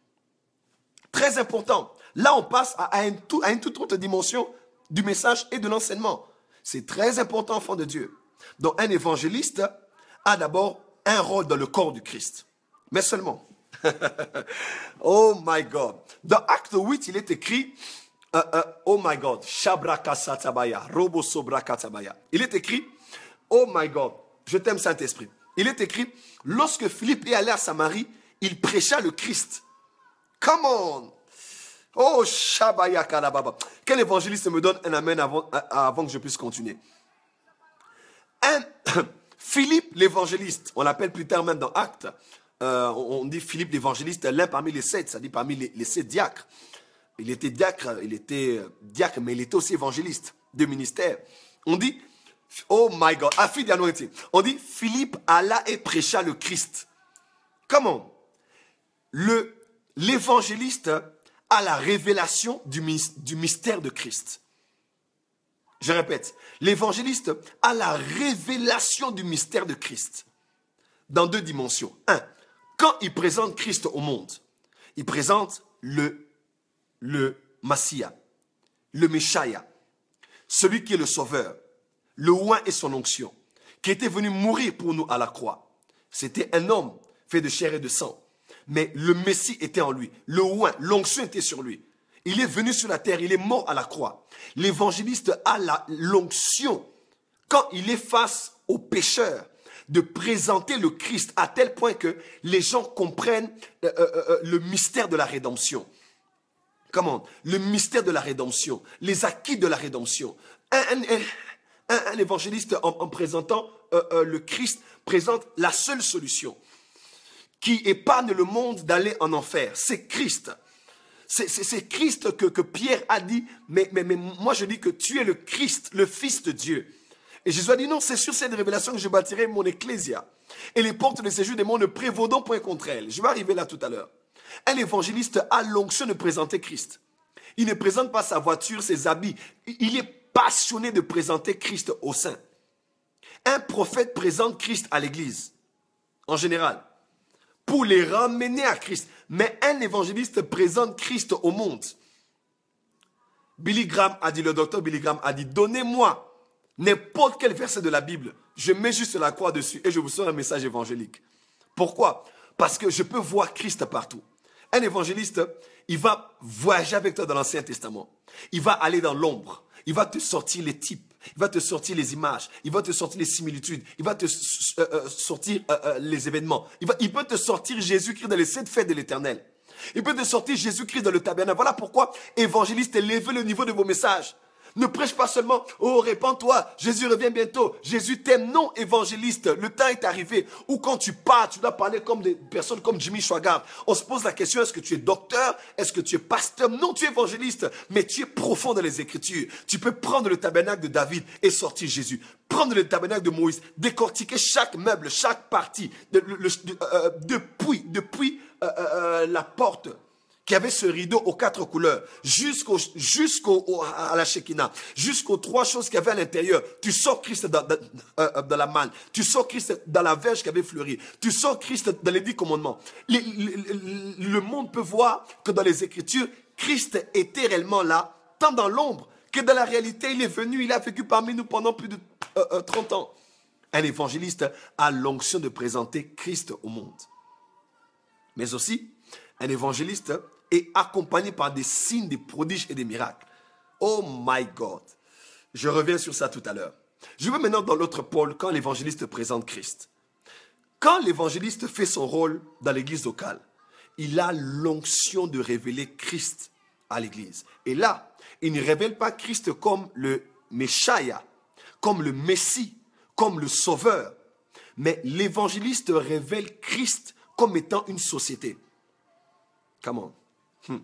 Très important. Là, on passe à une, à une toute autre dimension du message et de l'enseignement. C'est très important, enfant de Dieu. Donc, un évangéliste a d'abord un rôle dans le corps du Christ. Mais seulement. Oh my God. Dans Acte huit, il est écrit, uh, uh, oh my God, Shabrakasatabaya, Robo Sobrakatabaya. Il est écrit, oh my God, je t'aime Saint-Esprit. Il est écrit, lorsque Philippe est allé à Samarie, il prêcha le Christ. Come on. Oh, Shabaya Kalababa. Quel évangéliste me donne un amen avant, avant que je puisse continuer? Un, Philippe l'évangéliste, on l'appelle plus tard même dans Actes, euh, on dit Philippe l'évangéliste, l'un parmi les sept, c'est-à-dire parmi les, les sept diacres. Il était diacre, il était diacre, mais il était aussi évangéliste de ministère. On dit, oh my God, afin d'anointing. On dit, Philippe alla et prêcha le Christ. Comment? Le, l'évangéliste à la révélation du, du mystère de Christ. Je répète, l'évangéliste a la révélation du mystère de Christ dans deux dimensions. Un, quand il présente Christ au monde, il présente le, le Messia, le Meshaïa, celui qui est le sauveur, le oint et son onction, qui était venu mourir pour nous à la croix. C'était un homme fait de chair et de sang. Mais le Messie était en lui. Le oint, l'onction était sur lui. Il est venu sur la terre, il est mort à la croix. L'évangéliste a l'onction, quand il est face aux pécheurs, de présenter le Christ à tel point que les gens comprennent euh, euh, le mystère de la rédemption. Comment? Le mystère de la rédemption, les acquis de la rédemption. Un, un, un, un évangéliste, en, en présentant euh, euh, le Christ, présente la seule solution qui épargne le monde d'aller en enfer. C'est Christ. C'est Christ que, que Pierre a dit, mais, mais, mais moi je dis que tu es le Christ, le Fils de Dieu. Et Jésus a dit non, c'est sur cette révélation que je bâtirai mon ecclésia. Et les portes de séjour des mondes ne prévaudront point contre elle. Je vais arriver là tout à l'heure. Un évangéliste a l'onction de présenter Christ. Il ne présente pas sa voiture, ses habits. Il est passionné de présenter Christ aux saints. Un prophète présente Christ à l'église, en général, pour les ramener à Christ. Mais un évangéliste présente Christ au monde. Billy Graham a dit, le docteur Billy Graham a dit, donnez-moi n'importe quel verset de la Bible, je mets juste la croix dessus et je vous sors un message évangélique. Pourquoi? Parce que je peux voir Christ partout. Un évangéliste, il va voyager avec toi dans l'Ancien Testament. Il va aller dans l'ombre. Il va te sortir les types. Il va te sortir les images. Il va te sortir les similitudes. Il va te euh, euh, sortir euh, euh, les événements. Il, va, il peut te sortir Jésus-Christ dans les sept fêtes de l'Éternel. Il peut te sortir Jésus-Christ dans le tabernacle. Voilà pourquoi, évangéliste, élevez le niveau de vos messages. Ne prêche pas seulement, oh, répands-toi, Jésus revient bientôt, Jésus t'aime. Non, évangéliste, le temps est arrivé où quand tu parles, tu dois parler comme des personnes comme Jimmy Swaggart. On se pose la question, est-ce que tu es docteur? Est-ce que tu es pasteur? Non, tu es évangéliste, mais tu es profond dans les Écritures. Tu peux prendre le tabernacle de David et sortir Jésus. Prendre le tabernacle de Moïse, décortiquer chaque meuble, chaque partie, de, le, de, euh, depuis, depuis euh, euh, la porte qui avait ce rideau aux quatre couleurs, jusqu'au, jusqu'au, à la Shekinah, jusqu'aux trois choses qu'il y avait à l'intérieur. Tu sors Christ dans, dans, euh, dans la manne, tu sors Christ dans la verge qui avait fleuri, tu sors Christ dans les dix commandements. Le, le, le monde peut voir que dans les Écritures, Christ était réellement là, tant dans l'ombre, que dans la réalité, il est venu, il a vécu parmi nous pendant plus de euh, euh, trente ans. Un évangéliste a l'onction de présenter Christ au monde. Mais aussi, un évangéliste est accompagné par des signes, des prodiges et des miracles. Oh my God! Je reviens sur ça tout à l'heure. Je vais maintenant dans l'autre pôle quand l'évangéliste présente Christ. Quand l'évangéliste fait son rôle dans l'église locale, il a l'onction de révéler Christ à l'église. Et là, il ne révèle pas Christ comme le Messia, comme le Messie, comme le Sauveur. Mais l'évangéliste révèle Christ comme étant une société. Come on. Hmm.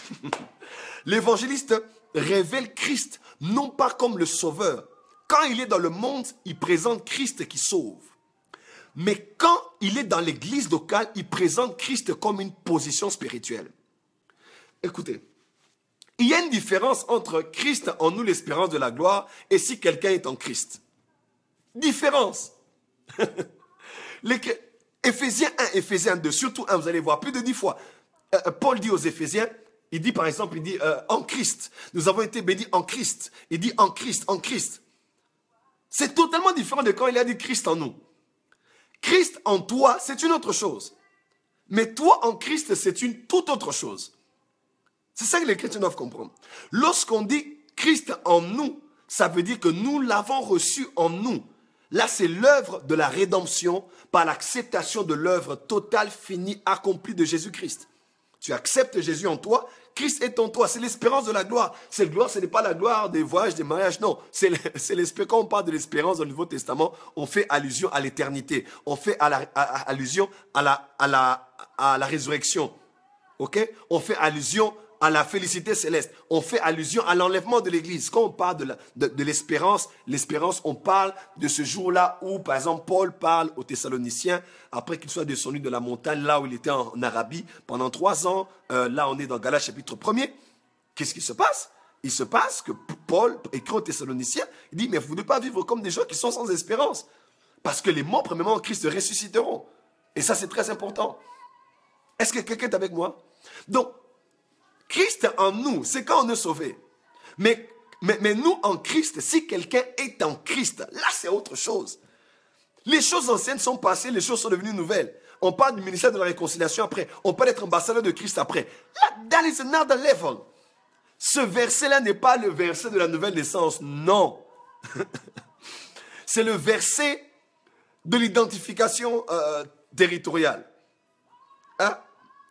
L'évangéliste révèle Christ non pas comme le sauveur. Quand il est dans le monde, il présente Christ qui sauve. Mais quand il est dans l'église locale, il présente Christ comme une position spirituelle. Écoutez, il y a une différence entre Christ en nous, l'espérance de la gloire, et si quelqu'un est en Christ. Différence. Les, Éphésiens un, Éphésiens deux, surtout un, vous allez voir plus de dix fois. Euh, Paul dit aux Éphésiens, il dit par exemple, il dit euh, en Christ. Nous avons été bénis en Christ. Il dit en Christ, en Christ. C'est totalement différent de quand il a dit Christ en nous. Christ en toi, c'est une autre chose. Mais toi en Christ, c'est une toute autre chose. C'est ça que les chrétiens doivent comprendre. Lorsqu'on dit Christ en nous, ça veut dire que nous l'avons reçu en nous. Là, c'est l'œuvre de la rédemption par l'acceptation de l'œuvre totale, finie, accomplie de Jésus-Christ. Tu acceptes Jésus en toi, Christ est en toi. C'est l'espérance de la gloire. Cette gloire, ce n'est pas la gloire des voyages, des mariages, non. C'est l'espérance. Quand on parle de l'espérance dans le Nouveau Testament, on fait allusion à l'éternité. On fait à la, à, à, allusion à la, à, la, à la résurrection. Ok? On fait allusion à la félicité céleste. On fait allusion à l'enlèvement de l'Église. Quand on parle de, la, de, de l'espérance, l'espérance, on parle de ce jour-là où, par exemple, Paul parle aux Thessaloniciens, après qu'il soit descendu de la montagne, là où il était en, en Arabie, pendant trois ans. Euh, là, on est dans Galates chapitre premier. Qu'est-ce qui se passe? Il se passe que Paul écrit aux Thessaloniciens, il dit, mais vous ne devez pas vivre comme des gens qui sont sans espérance. Parce que les morts, premièrement, en Christ ressusciteront. Et ça, c'est très important. Est-ce que quelqu'un est avec moi? Donc, Christ en nous, c'est quand on est sauvé. Mais, mais, mais nous en Christ, si quelqu'un est en Christ, là c'est autre chose. Les choses anciennes sont passées, les choses sont devenues nouvelles. On parle du ministère de la réconciliation après. On peut être ambassadeur de Christ après. Là, that is another level. Ce verset-là n'est pas le verset de la nouvelle naissance, non. C'est le verset de l'identification euh, territoriale. Hein?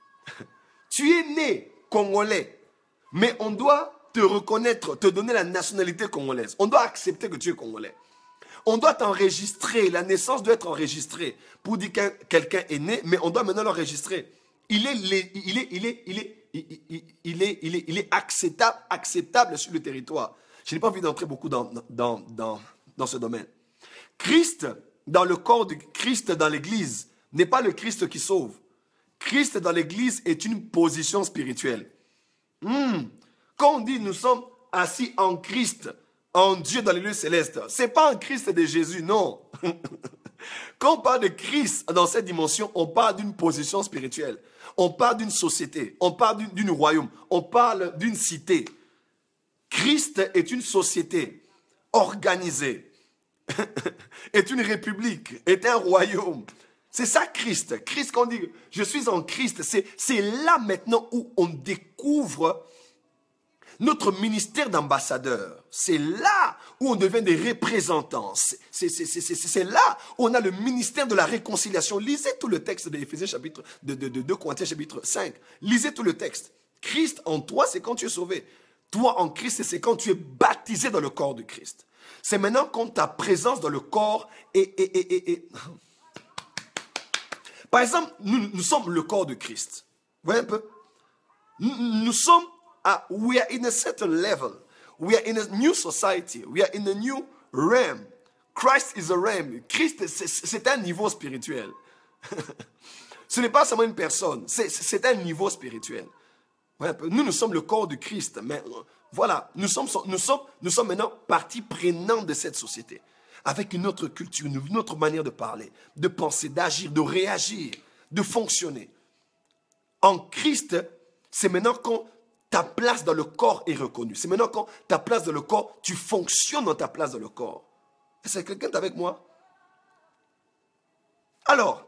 Tu es né Congolais, mais on doit te reconnaître, te donner la nationalité congolaise. On doit accepter que tu es Congolais. On doit t'enregistrer, la naissance doit être enregistrée pour dire que quelqu'un est né, mais on doit maintenant l'enregistrer. Il est, il est, il est, il est, il, il, il est, il, est, il est acceptable, acceptable sur le territoire. Je n'ai pas envie d'entrer beaucoup dans, dans, dans, dans ce domaine. Christ, dans le corps de Christ dans l'Église, n'est pas le Christ qui sauve. Christ dans l'Église est une position spirituelle. Hmm. Quand on dit nous sommes assis en Christ, en Dieu dans les lieux célestes, ce n'est pas en Christ de Jésus, non. Quand on parle de Christ dans cette dimension, on parle d'une position spirituelle. On parle d'une société, on parle d'une royaume, on parle d'une cité. Christ est une société organisée, est une république, est un royaume. C'est ça Christ. Christ, quand on dit je suis en Christ, c'est là maintenant où on découvre notre ministère d'ambassadeur. C'est là où on devient des représentants. C'est là où on a le ministère de la réconciliation. Lisez tout le texte de Éphésiens chapitre, de, de, de deux Corinthiens chapitre cinq. Lisez tout le texte. Christ en toi, c'est quand tu es sauvé. Toi en Christ, c'est quand tu es baptisé dans le corps de Christ. C'est maintenant quand ta présence dans le corps est... est, est, est, est... Par exemple, nous, nous sommes le corps de Christ. Vous voyez un peu? Nous, nous sommes... Uh, we are in a certain level. We are in a new society. We are in a new realm. Christ is a realm. Christ, c'est un niveau spirituel. Ce n'est pas seulement une personne, c'est un niveau spirituel. Ouais, nous, nous sommes le corps de Christ. Mais voilà, nous sommes, nous sommes, nous sommes maintenant partie prenante de cette société. Avec une autre culture, une autre manière de parler, de penser, d'agir, de réagir, de fonctionner. En Christ, c'est maintenant qu'on... ta place dans le corps est reconnue. C'est maintenant quand ta place dans le corps, tu fonctionnes dans ta place dans le corps. Est-ce que quelqu'un est avec moi? Alors,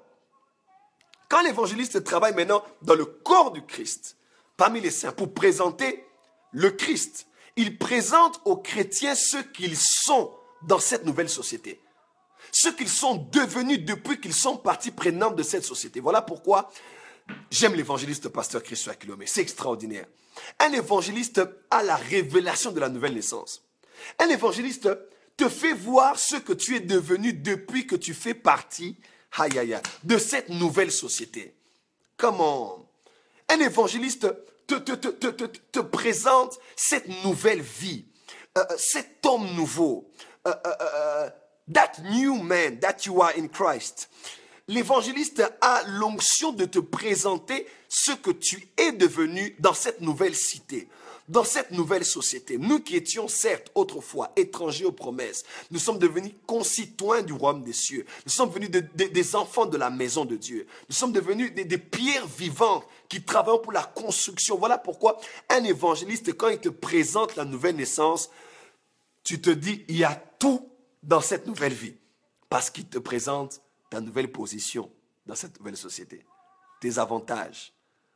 quand l'évangéliste travaille maintenant dans le corps du Christ, parmi les saints, pour présenter le Christ, il présente aux chrétiens ce qu'ils sont dans cette nouvelle société. Ce qu'ils sont devenus depuis qu'ils sont partie prenante de cette société. Voilà pourquoi j'aime l'évangéliste pasteur Christophe Kilomé. C'est extraordinaire. Un évangéliste a la révélation de la nouvelle naissance. Un évangéliste te fait voir ce que tu es devenu depuis que tu fais partie aïe, aïe, aïe, de cette nouvelle société. Comment? Un évangéliste te, te, te, te, te, te présente cette nouvelle vie, euh, cet homme nouveau, euh, euh, euh, that new man that you are in Christ. L'évangéliste a l'onction de te présenter ce que tu es devenu dans cette nouvelle cité, dans cette nouvelle société. Nous qui étions certes autrefois étrangers aux promesses, nous sommes devenus concitoyens du royaume des cieux. Nous sommes devenus de, de, des enfants de la maison de Dieu. Nous sommes devenus des, des pierres vivantes qui travaillent pour la construction. Voilà pourquoi un évangéliste, quand il te présente la nouvelle naissance, tu te dis, il y a tout dans cette nouvelle vie. Parce qu'il te présente ta nouvelle position dans cette nouvelle société, tes avantages.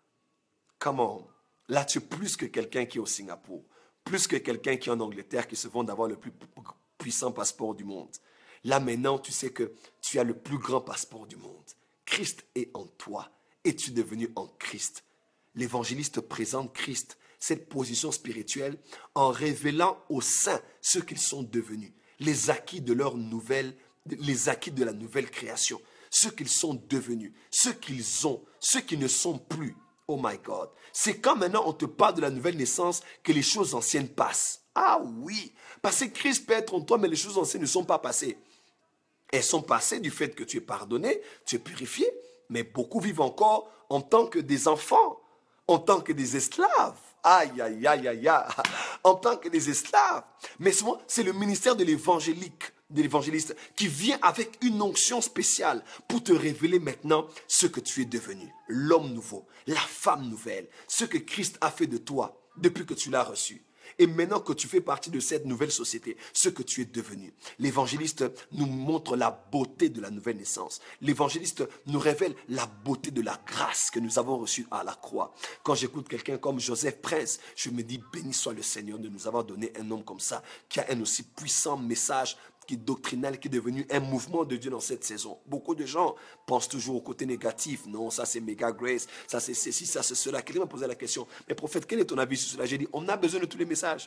Comment? Là, tu es plus que quelqu'un qui est au Singapour, plus que quelqu'un qui est en Angleterre, qui se vend d'avoir le plus puissant passeport du monde. Là, maintenant, tu sais que tu as le plus grand passeport du monde. Christ est en toi et tu es devenu en Christ. L'évangéliste présente Christ, cette position spirituelle, en révélant aux saints ce qu'ils sont devenus, les acquis de leur nouvelle les acquis de la nouvelle création, ce qu'ils sont devenus, ce qu'ils ont, ce qui ne sont plus. Oh my God. C'est quand maintenant on te parle de la nouvelle naissance que les choses anciennes passent. Ah oui, parce que Christ peut être en toi, mais les choses anciennes ne sont pas passées. Elles sont passées du fait que tu es pardonné, tu es purifié, mais beaucoup vivent encore en tant que des enfants, en tant que des esclaves. Aïe, aïe, aïe, aïe, aïe, en tant que des esclaves. Mais souvent, c'est le ministère de l'évangélique, de l'évangéliste, qui vient avec une onction spéciale pour te révéler maintenant ce que tu es devenu, l'homme nouveau, la femme nouvelle, ce que Christ a fait de toi depuis que tu l'as reçu. Et maintenant que tu fais partie de cette nouvelle société, ce que tu es devenu. L'évangéliste nous montre la beauté de la nouvelle naissance. L'évangéliste nous révèle la beauté de la grâce que nous avons reçue à la croix. Quand j'écoute quelqu'un comme Joseph Prince, je me dis, béni soit le Seigneur de nous avoir donné un homme comme ça, qui a un aussi puissant message qui est doctrinal, qui est devenu un mouvement de Dieu dans cette saison. Beaucoup de gens pensent toujours au côté négatif. Non, ça c'est méga grace, ça c'est ceci, ça c'est cela. Quelqu'un m'a posé la question, mais prophète, quel est ton avis sur cela? J'ai dit, on a besoin de tous les messages.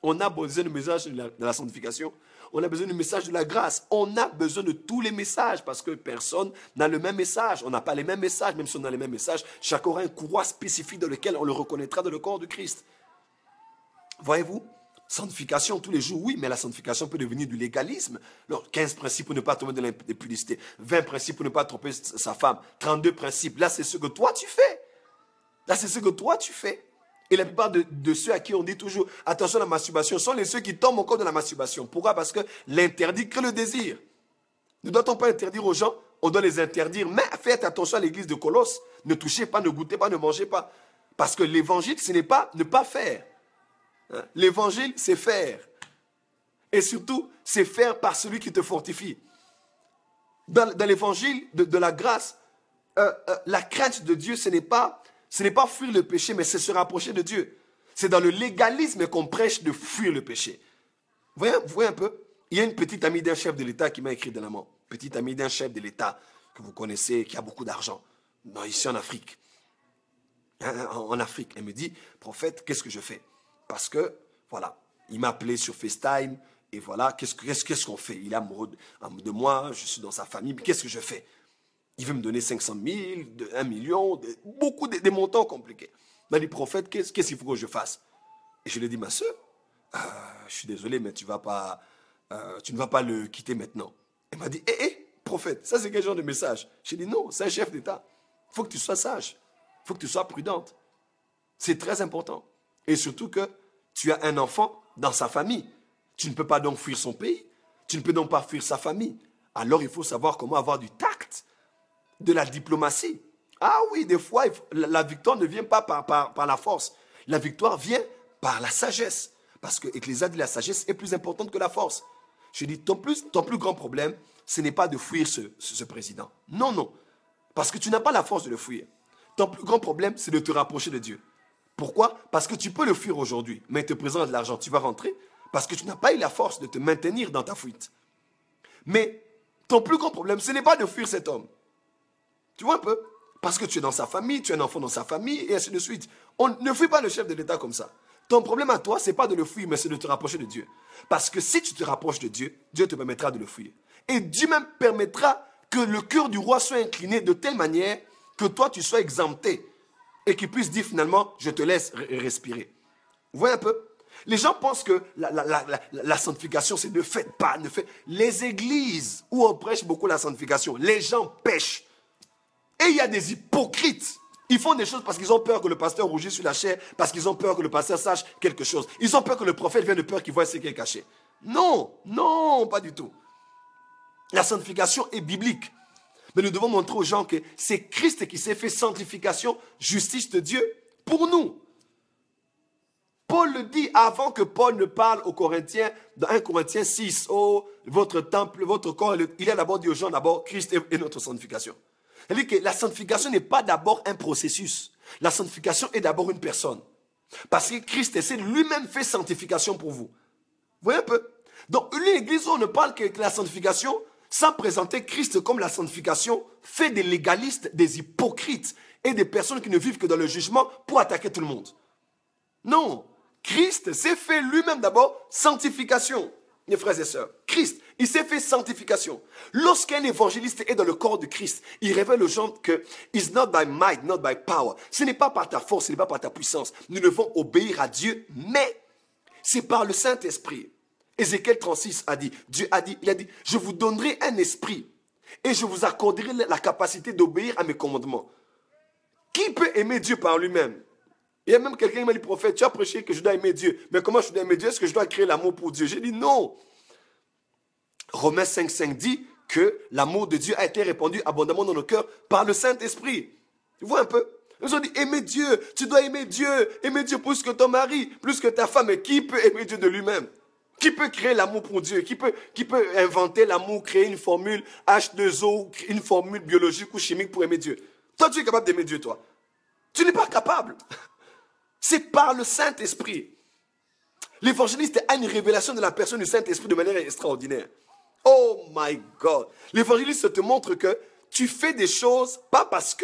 On a besoin du message de la, de la sanctification. On a besoin du message de la grâce. On a besoin de tous les messages parce que personne n'a le même message. On n'a pas les mêmes messages, même si on a les mêmes messages. Chacun aura un courroie spécifique dans lequel on le reconnaîtra dans le corps de Christ. Voyez-vous? Sanctification tous les jours, oui, mais la sanctification peut devenir du légalisme. Alors, quinze principes pour ne pas tomber dans l'impudicité, vingt principes pour ne pas tromper sa femme, trente-deux principes. Là, c'est ce que toi, tu fais. Là, c'est ce que toi, tu fais. Et la plupart de, de ceux à qui on dit toujours, attention à la masturbation, sont les ceux qui tombent encore dans la masturbation. Pourquoi? Parce que l'interdit crée le désir. Ne doit-on pas interdire aux gens? On doit les interdire. Mais faites attention à l'église de Colosse. Ne touchez pas, ne goûtez pas, ne mangez pas. Parce que l'évangile, ce n'est pas ne pas faire. L'évangile, c'est faire. Et surtout, c'est faire par celui qui te fortifie. Dans, dans l'évangile de, de la grâce, euh, euh, la crainte de Dieu, ce n'est pas, ce n'est pas fuir le péché, mais c'est se rapprocher de Dieu. C'est dans le légalisme qu'on prêche de fuir le péché. Vous voyez, vous voyez un peu? Il y a une petite amie d'un chef de l'État qui m'a écrit de l'amant. Petite amie d'un chef de l'État que vous connaissez, qui a beaucoup d'argent, ici en Afrique. En Afrique. Elle me dit, prophète, qu'est-ce que je fais? Parce que, voilà, il m'a appelé sur FaceTime, et voilà, qu'est-ce qu'est-ce, qu'est-ce qu'on fait? Il est amoureux de, de moi, je suis dans sa famille, mais qu'est-ce que je fais? Il veut me donner cinq cent mille, un million, de, beaucoup de, des montants compliqués. Il m'a dit, prophète, qu'est-ce, qu'est-ce qu'il faut que je fasse? Et je lui ai dit, ma soeur, euh, je suis désolé, mais tu, vas pas, euh, tu ne vas pas le quitter maintenant. Elle m'a dit, hé, hey, hey, prophète, ça c'est quel genre de message? J'ai dit, non, c'est un chef d'État. Il faut que tu sois sage, il faut que tu sois prudente. C'est très important. Et surtout que tu as un enfant dans sa famille. Tu ne peux pas donc fuir son pays. Tu ne peux donc pas fuir sa famille. Alors il faut savoir comment avoir du tact, de la diplomatie. Ah oui, des fois, il faut, la, la victoire ne vient pas par, par, par la force. La victoire vient par la sagesse. Parce que Ecclésiaste dit la sagesse est plus importante que la force. Je dis, ton plus, ton plus grand problème, ce n'est pas de fuir ce, ce, ce président. Non, non. Parce que tu n'as pas la force de le fuir. Ton plus grand problème, c'est de te rapprocher de Dieu. Pourquoi? Parce que tu peux le fuir aujourd'hui, mais il te présente de l'argent, tu vas rentrer parce que tu n'as pas eu la force de te maintenir dans ta fuite. Mais ton plus grand problème, ce n'est pas de fuir cet homme. Tu vois un peu? Parce que tu es dans sa famille, tu es un enfant dans sa famille, et ainsi de suite. On ne fuit pas le chef de l'État comme ça. Ton problème à toi, ce n'est pas de le fuir, mais c'est de te rapprocher de Dieu. Parce que si tu te rapproches de Dieu, Dieu te permettra de le fuir. Et Dieu même permettra que le cœur du roi soit incliné de telle manière que toi, tu sois exempté. Et qu'il puisse dire finalement, je te laisse respirer. Vous voyez un peu? Les gens pensent que la, la, la, la, la sanctification, c'est ne faites pas, ne faites. Les églises où on prêche beaucoup la sanctification, les gens pêchent. Et il y a des hypocrites. Ils font des choses parce qu'ils ont peur que le pasteur rougisse sur la chair, parce qu'ils ont peur que le pasteur sache quelque chose. Ils ont peur que le prophète vienne de peur qu'il voie ce qui est caché. Non, non, pas du tout. La sanctification est biblique. Mais nous devons montrer aux gens que c'est Christ qui s'est fait sanctification, justice de Dieu pour nous. Paul le dit avant que Paul ne parle aux Corinthiens, dans un Corinthiens six, oh, votre temple, votre corps, il a d'abord dit aux gens, d'abord, Christ est notre sanctification. Il dit que la sanctification n'est pas d'abord un processus. La sanctification est d'abord une personne. Parce que Christ s'est lui-même fait sanctification pour vous. Vous voyez un peu? Donc, l'église où on ne parle que de la sanctification, sans présenter Christ comme la sanctification, fait des légalistes, des hypocrites et des personnes qui ne vivent que dans le jugement pour attaquer tout le monde. Non, Christ s'est fait lui-même d'abord sanctification, mes frères et sœurs. Christ, il s'est fait sanctification. Lorsqu'un évangéliste est dans le corps de Christ, il révèle aux gens que it's not by might, not by power. Ce n'est pas par ta force, ce n'est pas par ta puissance. Nous devons obéir à Dieu, mais c'est par le Saint-Esprit. Ézéchiel trente-six a dit, Dieu a dit, il a dit, je vous donnerai un esprit et je vous accorderai la capacité d'obéir à mes commandements. Qui peut aimer Dieu par lui-même? Il y a même quelqu'un qui m'a dit, prophète, tu as prêché que je dois aimer Dieu. Mais comment je dois aimer Dieu? Est-ce que je dois créer l'amour pour Dieu? J'ai dit non. Romains cinq, cinq dit que l'amour de Dieu a été répandu abondamment dans nos cœurs par le Saint-Esprit. Tu vois un peu? Ils ont dit, aimer Dieu, tu dois aimer Dieu, aimer Dieu plus que ton mari, plus que ta femme. Mais qui peut aimer Dieu de lui-même? Qui peut créer l'amour pour Dieu? Qui peut, qui peut inventer l'amour, créer une formule H deux O, une formule biologique ou chimique pour aimer Dieu? Toi, tu es capable d'aimer Dieu, toi? Tu n'es pas capable. C'est par le Saint-Esprit. L'évangéliste a une révélation de la personne du Saint-Esprit de manière extraordinaire. Oh my God. L'évangéliste te montre que tu fais des choses, pas parce que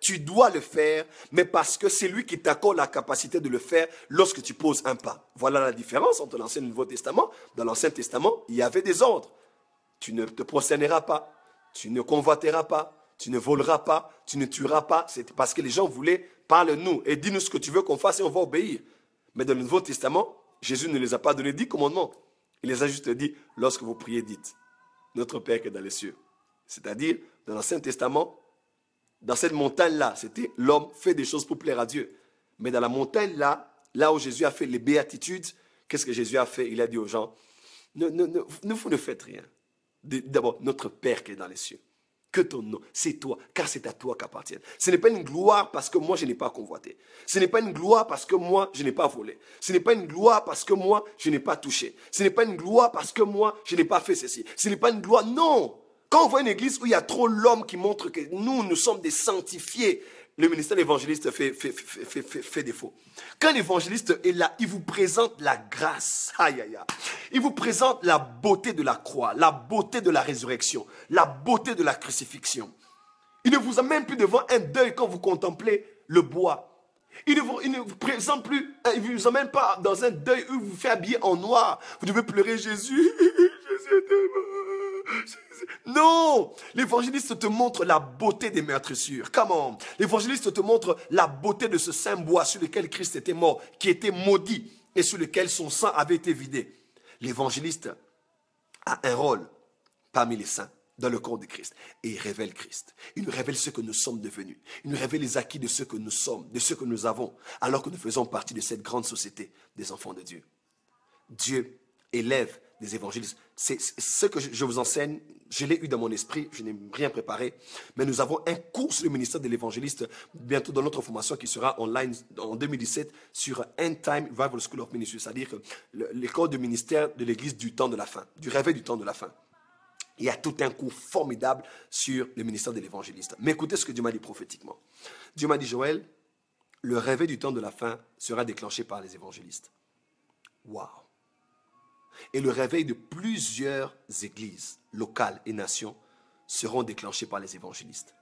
Tu dois le faire, mais parce que c'est lui qui t'accorde la capacité de le faire lorsque tu poses un pas. Voilà la différence entre l'Ancien et le Nouveau Testament. Dans l'Ancien Testament, il y avait des ordres. Tu ne te prosterneras pas, tu ne convoiteras pas, tu ne voleras pas, tu ne tueras pas. C'est parce que les gens voulaient, parle-nous et dis-nous ce que tu veux qu'on fasse et on va obéir. Mais dans le Nouveau Testament, Jésus ne les a pas donné dix commandements. Il les a juste dit, lorsque vous priez, dites, notre Père qui est dans les cieux. C'est-à-dire, dans l'Ancien Testament, dans cette montagne-là, c'était l'homme fait des choses pour plaire à Dieu. Mais dans la montagne-là, là où Jésus a fait les béatitudes, qu'est-ce que Jésus a fait? Il a dit aux gens, ne, ne, ne, ne vous ne faites rien. D'abord, notre Père qui est dans les cieux. Que ton nom, c'est toi, car c'est à toi qu'appartient. Ce n'est pas une gloire parce que moi, je n'ai pas convoité. Ce n'est pas une gloire parce que moi, je n'ai pas volé. Ce n'est pas une gloire parce que moi, je n'ai pas touché. Ce n'est pas une gloire parce que moi, je n'ai pas fait ceci. Ce n'est pas une gloire, non. Quand on voit une église où il y a trop l'homme qui montre que nous, nous sommes des sanctifiés, le ministère de l'évangéliste fait, fait, fait, fait, fait, fait défaut. Quand l'évangéliste est là, il vous présente la grâce. Aïe, aïe, aïe. Il vous présente la beauté de la croix, la beauté de la résurrection, la beauté de la crucifixion. Il ne vous amène plus devant un deuil quand vous contemplez le bois. Il ne vous, il ne vous présente plus, il ne vous amène pas dans un deuil où il vous fait habiller en noir. Vous devez pleurer Jésus. Jésus est tellement... Non, l'évangéliste te montre la beauté des meurtrissures. Come on. L'évangéliste te montre la beauté de ce saint bois sur lequel Christ était mort, qui était maudit et sur lequel son sang avait été vidé. L'évangéliste a un rôle parmi les saints dans le corps de Christ et il révèle Christ. Il nous révèle ce que nous sommes devenus. Il nous révèle les acquis de ce que nous sommes, de ce que nous avons, alors que nous faisons partie de cette grande société des enfants de Dieu. Dieu élève des évangélistes. C'est ce que je vous enseigne, je l'ai eu dans mon esprit, je n'ai rien préparé, mais nous avons un cours sur le ministère de l'évangéliste bientôt dans notre formation qui sera online en deux mille dix-sept sur End Time Revival School of Ministry, c'est-à-dire l'école de ministère de l'église du temps de la fin, du réveil du temps de la fin. Il y a tout un cours formidable sur le ministère de l'évangéliste. Mais écoutez ce que Dieu m'a dit prophétiquement. Dieu m'a dit, Joël, le réveil du temps de la fin sera déclenché par les évangélistes. Waouh! Et le réveil de plusieurs églises locales et nations seront déclenchés par les évangélistes.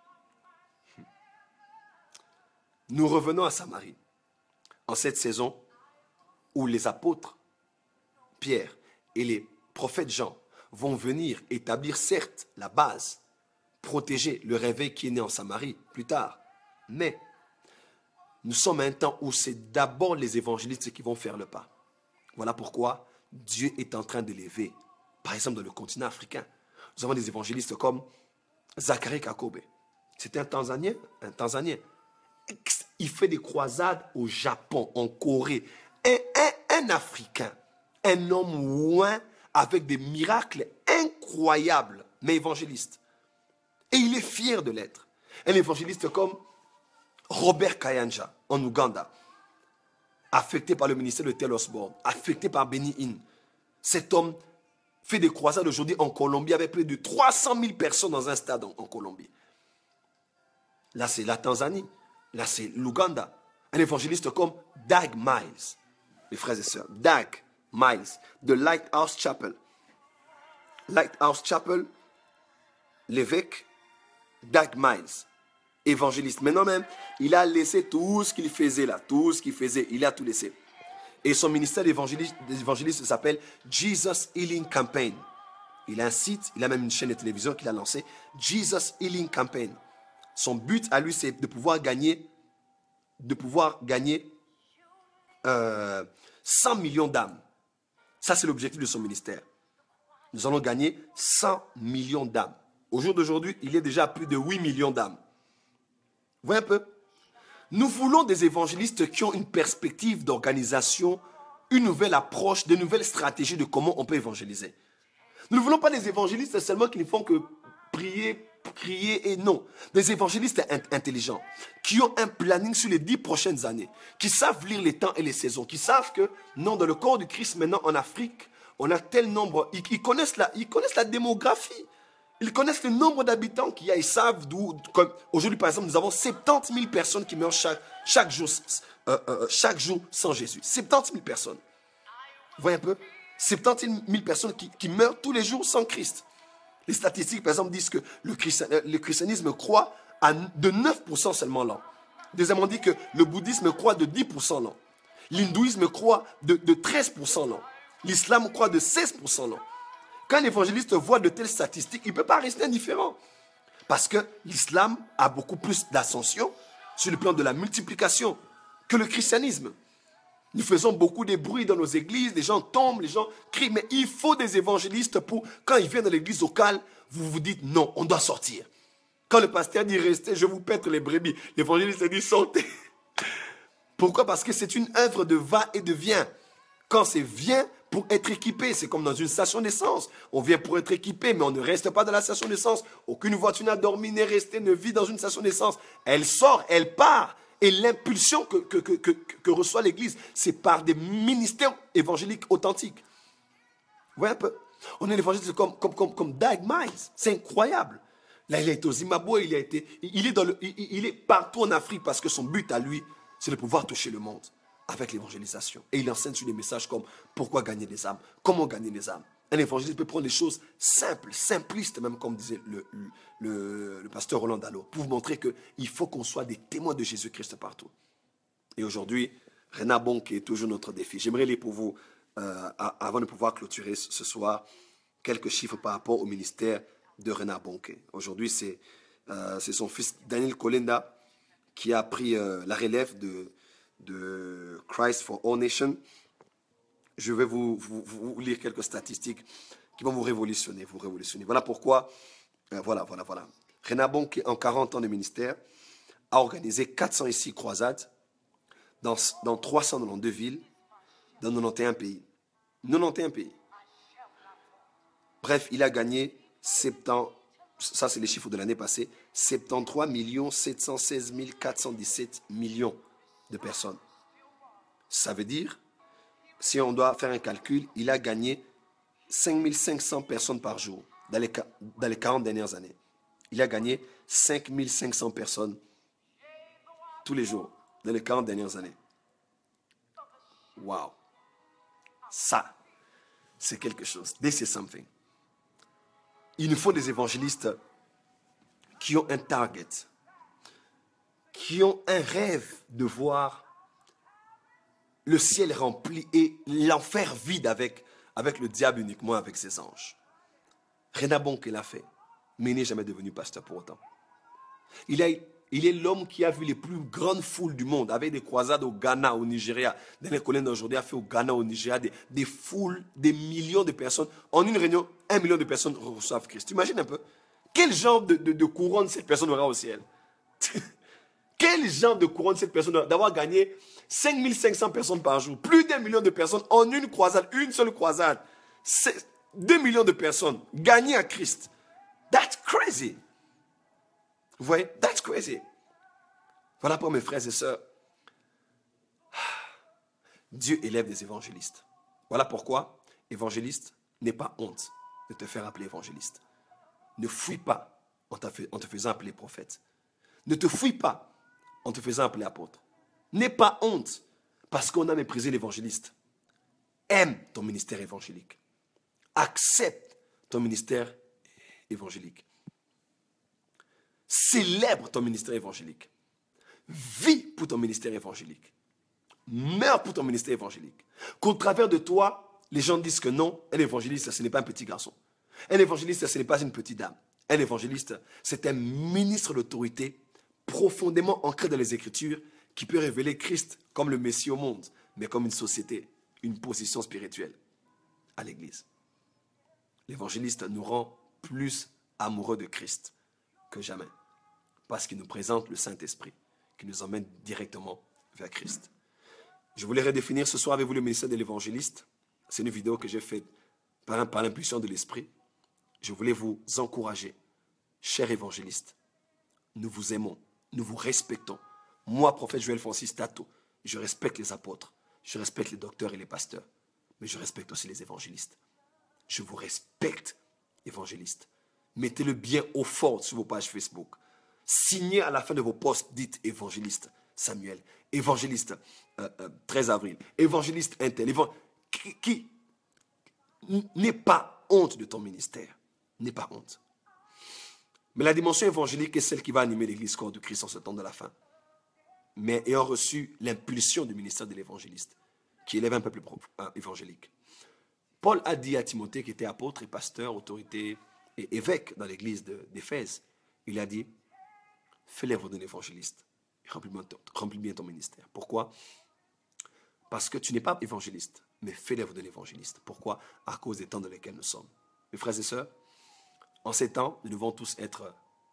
Nous revenons à Samarie, en cette saison où les apôtres Pierre et les prophètes Jean vont venir établir certes la base, protéger le réveil qui est né en Samarie plus tard. Mais nous sommes à un temps où c'est d'abord les évangélistes qui vont faire le pas. Voilà pourquoi Dieu est en train de l'élever. Par exemple, dans le continent africain, nous avons des évangélistes comme Zachary Kakobe. C'est un Tanzanien, un Tanzanien. Il fait des croisades au Japon, en Corée. Un, un, un Africain, un homme loin avec des miracles incroyables, mais évangéliste. Et il est fier de l'être. Un évangéliste comme Robert Kayanja, en Ouganda, affecté par le ministère de Tel Osborne, affecté par Benny Hinn. Cet homme fait des croisades aujourd'hui en Colombie avec plus de trois cent mille personnes dans un stade en, en Colombie. Là, c'est la Tanzanie. Là, c'est l'Ouganda. Un évangéliste comme Dag Miles, mes frères et sœurs. Dag Miles, de Lighthouse Chapel. Lighthouse Chapel, l'évêque Dag Miles, évangéliste. Maintenant même, il a laissé tout ce qu'il faisait là, tout ce qu'il faisait, il a tout laissé. Et son ministère d'évangéliste s'appelle Jesus Healing Campaign. Il a un site, il a même une chaîne de télévision qu'il a lancée, Jesus Healing Campaign. Son but à lui, c'est de pouvoir gagner, de pouvoir gagner euh, cent millions d'âmes. Ça, c'est l'objectif de son ministère. Nous allons gagner cent millions d'âmes. Au jour d'aujourd'hui, il y a déjà plus de huit millions d'âmes. Vous voyez un peu? Nous voulons des évangélistes qui ont une perspective d'organisation, une nouvelle approche, de nouvelles stratégies de comment on peut évangéliser. Nous ne voulons pas des évangélistes seulement qui ne font que prier, crier et non. Des évangélistes intelligents qui ont un planning sur les dix prochaines années, qui savent lire les temps et les saisons, qui savent que non, dans le corps du Christ maintenant en Afrique, on a tel nombre, ils, ils, connaissent, la, ils connaissent la démographie. Ils connaissent le nombre d'habitants qu'il y a. Ils savent d'où... Aujourd'hui, par exemple, nous avons soixante-dix mille personnes qui meurent chaque, chaque, jour, euh, euh, chaque jour sans Jésus. soixante-dix mille personnes. Vous voyez un peu? soixante-dix mille personnes qui, qui meurent tous les jours sans Christ. Les statistiques, par exemple, disent que le, christian, le christianisme croît à de neuf pour cent seulement l'an. Deuxièmement, on dit que le bouddhisme croît de dix pour cent l'an. L'hindouisme croît de, de treize pour cent l'an. L'islam croît de seize pour cent l'an. Quand l'évangéliste voit de telles statistiques, il ne peut pas rester indifférent. Parce que l'islam a beaucoup plus d'ascension sur le plan de la multiplication que le christianisme. Nous faisons beaucoup de bruit dans nos églises, les gens tombent, les gens crient, mais il faut des évangélistes pour, quand ils viennent dans l'église locale, vous vous dites non, on doit sortir. Quand le pasteur dit restez, je vous pète les brebis, l'évangéliste dit sortez. Pourquoi? Parce que c'est une œuvre de va et de vient. Quand c'est vient pour être équipé, c'est comme dans une station d'essence. On vient pour être équipé, mais on ne reste pas dans la station d'essence. Aucune voiture n'a dormi, n'est restée, ne vit dans une station d'essence. Elle sort, elle part. Et l'impulsion que, que, que, que, que reçoit l'Église, c'est par des ministères évangéliques authentiques. Vous voyez un peu? On est l'évangéliste comme, comme, comme, comme Dag Miles. C'est incroyable. Là, il a été au Zimbabwe, il, a été, il, est dans le, il, il est partout en Afrique parce que son but à lui, c'est de pouvoir toucher le monde avec l'évangélisation. Et il enseigne sur des messages comme pourquoi gagner des âmes, comment gagner des âmes. Un évangéliste peut prendre des choses simples, simplistes, même comme disait le, le, le, le pasteur Roland Dallot, pour vous montrer qu'il faut qu'on soit des témoins de Jésus-Christ partout. Et aujourd'hui, Rena Bonke est toujours notre défi. J'aimerais lire pour vous, euh, avant de pouvoir clôturer ce soir, quelques chiffres par rapport au ministère de Rena Bonke. Aujourd'hui, c'est euh, son fils Daniel Kolenda qui a pris euh, la relève de, de Christ for All Nations. Je vais vous, vous, vous lire quelques statistiques qui vont vous révolutionner, vous révolutionner. Voilà pourquoi, euh, voilà, voilà, voilà. Rena Bonke, en quarante ans de ministère, a organisé quatre cent six croisades dans, dans trois cent quatre-vingt-douze villes, dans quatre-vingt-onze pays. quatre-vingt-onze pays. Bref, il a gagné soixante-dix, ça c'est les chiffres de l'année passée, soixante-treize millions sept cent seize mille quatre cent dix-sept millions de personnes. Ça veut dire, si on doit faire un calcul, il a gagné cinq mille cinq cents personnes par jour dans les, dans les quarante dernières années. Il a gagné cinq mille cinq cents personnes tous les jours dans les quarante dernières années. Wow! Ça, c'est quelque chose. This is something. Il nous faut des évangélistes qui ont un target, qui ont un rêve de voir le ciel rempli et l'enfer vide avec, avec le diable uniquement, avec ses anges. Rena Bonke l'a fait, mais il n'est jamais devenu pasteur pour autant. Il, a, il est l'homme qui a vu les plus grandes foules du monde, avec des croisades au Ghana, au Nigeria. Daniel Kolenda aujourd'hui a fait au Ghana, au Nigeria, des, des foules, des millions de personnes. En une réunion, un million de personnes reçoivent Christ. Tu imagines un peu? Quel genre de, de, de couronne cette personne aura au ciel? Quel genre de couronne cette personne aura d'avoir gagné cinq mille cinq cents personnes par jour, plus d'un million de personnes en une croisade, une seule croisade. deux millions de personnes gagnées à Christ. That's crazy. Vous voyez? That's crazy. Voilà pour mes frères et sœurs. Dieu élève des évangélistes. Voilà pourquoi évangéliste n'est pas honte de te faire appeler évangéliste. Ne fuis pas en te faisant appeler prophète. Ne te fuis pas en te faisant appeler apôtre. N'aie pas honte parce qu'on a méprisé l'évangéliste. Aime ton ministère évangélique. Accepte ton ministère évangélique. Célèbre ton ministère évangélique. Vis pour ton ministère évangélique. Meurs pour ton ministère évangélique. Qu'au travers de toi, les gens disent que non, un évangéliste, ce n'est pas un petit garçon. Un évangéliste, ce n'est pas une petite dame. Un évangéliste, c'est un ministre d'autorité profondément ancré dans les Écritures qui peut révéler Christ comme le Messie au monde, mais comme une société, une position spirituelle à l'Église. L'évangéliste nous rend plus amoureux de Christ que jamais, parce qu'il nous présente le Saint-Esprit, qui nous emmène directement vers Christ. Je voulais redéfinir ce soir avec vous le ministère de l'évangéliste. C'est une vidéo que j'ai faite par, par l'impulsion de l'Esprit. Je voulais vous encourager, chers évangélistes. Nous vous aimons, nous vous respectons. Moi, prophète Joël Francis Tato, je respecte les apôtres, je respecte les docteurs et les pasteurs, mais je respecte aussi les évangélistes. Je vous respecte, évangélistes. Mettez-le bien au fort sur vos pages Facebook. Signez à la fin de vos posts, dites évangéliste Samuel, évangéliste euh, euh, treize avril, évangéliste Intel, évang... qui, qui n'aie pas honte de ton ministère. N'aie pas honte. Mais la dimension évangélique est celle qui va animer l'Église corps de Christ en ce temps de la fin. Mais ayant reçu l'impulsion du ministère de l'évangéliste, qui élève un peuple évangélique. Paul a dit à Timothée, qui était apôtre et pasteur, autorité et évêque dans l'église d'Éphèse, il a dit, fais l'œuvre d'un évangéliste, remplis bien, remplis bien ton ministère. Pourquoi? Parce que tu n'es pas évangéliste, mais fais l'œuvre d'un évangéliste. Pourquoi? À cause des temps dans lesquels nous sommes. Mes frères et sœurs, en ces temps, nous devons tous être,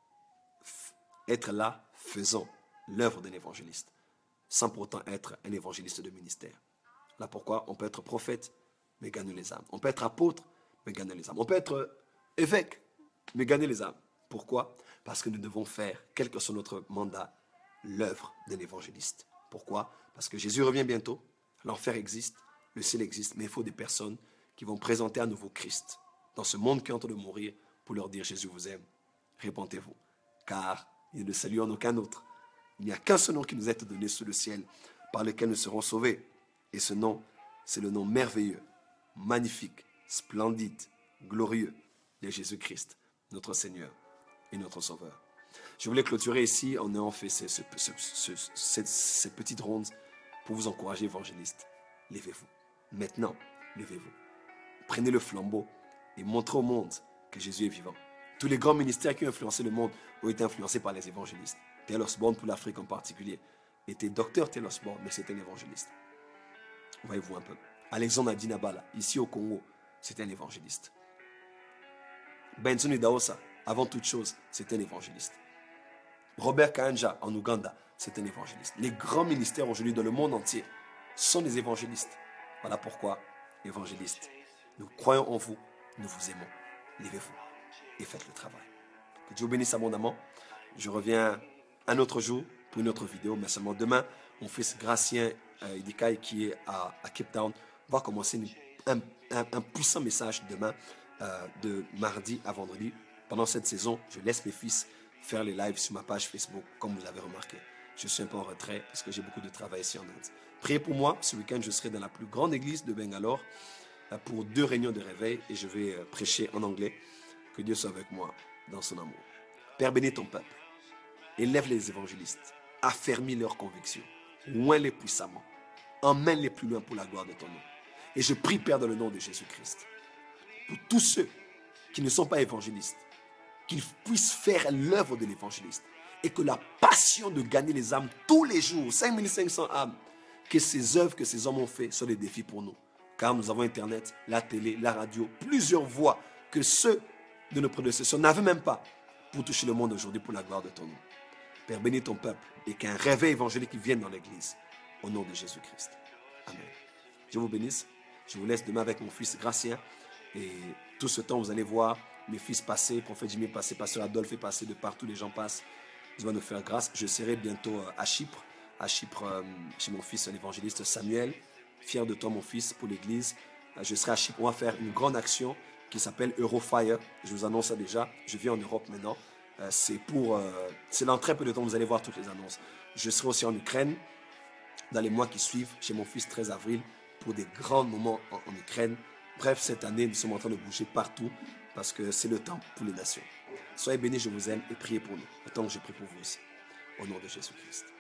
être là, faisant l'œuvre d'un évangéliste, sans pourtant être un évangéliste de ministère. Là pourquoi on peut être prophète, mais gagner les âmes. On peut être apôtre, mais gagner les âmes. On peut être évêque, mais gagner les âmes. Pourquoi? Parce que nous devons faire, quel que soit notre mandat, l'œuvre d'un évangéliste. Pourquoi? Parce que Jésus revient bientôt, l'enfer existe, le ciel existe, mais il faut des personnes qui vont présenter à nouveau Christ dans ce monde qui est en train de mourir pour leur dire Jésus vous aime, répentez-vous, car il n'y a de salut en aucun autre. Il n'y a qu'un seul nom qui nous est donné sous le ciel, par lequel nous serons sauvés. Et ce nom, c'est le nom merveilleux, magnifique, splendide, glorieux de Jésus-Christ, notre Seigneur et notre Sauveur. Je voulais clôturer ici en ayant fait ce, ce, ce, ce, cette, cette petite ronde pour vous encourager, évangélistes. Levez-vous. Maintenant, levez-vous. Prenez le flambeau et montrez au monde que Jésus est vivant. Tous les grands ministères qui ont influencé le monde ont été influencés par les évangélistes. Taylor Osborne, pour l'Afrique en particulier, était docteur Taylor Osborne, mais c'était un évangéliste. Voyez-vous un peu. Alexandre Adinabala, ici au Congo, c'était un évangéliste. Benson Idahosa, avant toute chose, c'était un évangéliste. Robert Kanja, en Ouganda, c'est un évangéliste. Les grands ministères aujourd'hui dans le monde entier sont des évangélistes. Voilà pourquoi, évangélistes, nous croyons en vous, nous vous aimons. Levez-vous et faites le travail. Que Dieu vous bénisse abondamment. Je reviens un autre jour pour une autre vidéo, mais seulement demain, mon fils Gracien euh, Idikaï, qui est à, à Cape Town, va commencer une, un, un, un puissant message demain, euh, de mardi à vendredi. Pendant cette saison, je laisse mes fils faire les lives sur ma page Facebook, comme vous l'avez remarqué. Je suis un peu en retrait parce que j'ai beaucoup de travail ici en Inde. Priez pour moi. Ce week-end, je serai dans la plus grande église de Bangalore euh, pour deux réunions de réveil et je vais euh, prêcher en anglais. Que Dieu soit avec moi dans son amour. Père, bénis ton peuple. Élève les évangélistes. Affermis leurs convictions. Oins-les puissamment. Emmène-les plus loin pour la gloire de ton nom. Et je prie, Père, dans le nom de Jésus-Christ, pour tous ceux qui ne sont pas évangélistes, qu'ils puissent faire l'œuvre de l'évangéliste et que la passion de gagner les âmes tous les jours, cinq mille cinq cents âmes, que ces œuvres que ces hommes ont fait soient des défis pour nous. Car nous avons Internet, la télé, la radio, plusieurs voies que ceux de nos prédécesseurs n'avaient même pas pour toucher le monde aujourd'hui pour la gloire de ton nom. Père, bénis ton peuple et qu'un réveil évangélique vienne dans l'église. Au nom de Jésus-Christ. Amen. Dieu vous bénisse. Je vous laisse demain avec mon fils Gracien. Et tout ce temps, vous allez voir mes fils passer, prophète Jimmy passer, pasteur Adolphe est passé, de partout les gens passent. Dieu va nous faire grâce. Je serai bientôt à Chypre, à Chypre, chez mon fils l'évangéliste Samuel. Fier de toi, mon fils, pour l'église. Je serai à Chypre. On va faire une grande action qui s'appelle Eurofire. Je vous annonce ça déjà. Je viens en Europe maintenant. C'est pour, c'est dans très peu de temps, vous allez voir toutes les annonces. Je serai aussi en Ukraine dans les mois qui suivent, chez mon fils treize avril, pour des grands moments en, en Ukraine. Bref, cette année, nous sommes en train de bouger partout parce que c'est le temps pour les nations. Soyez bénis, je vous aime et priez pour nous, autant que je prie pour vous aussi. Au nom de Jésus-Christ.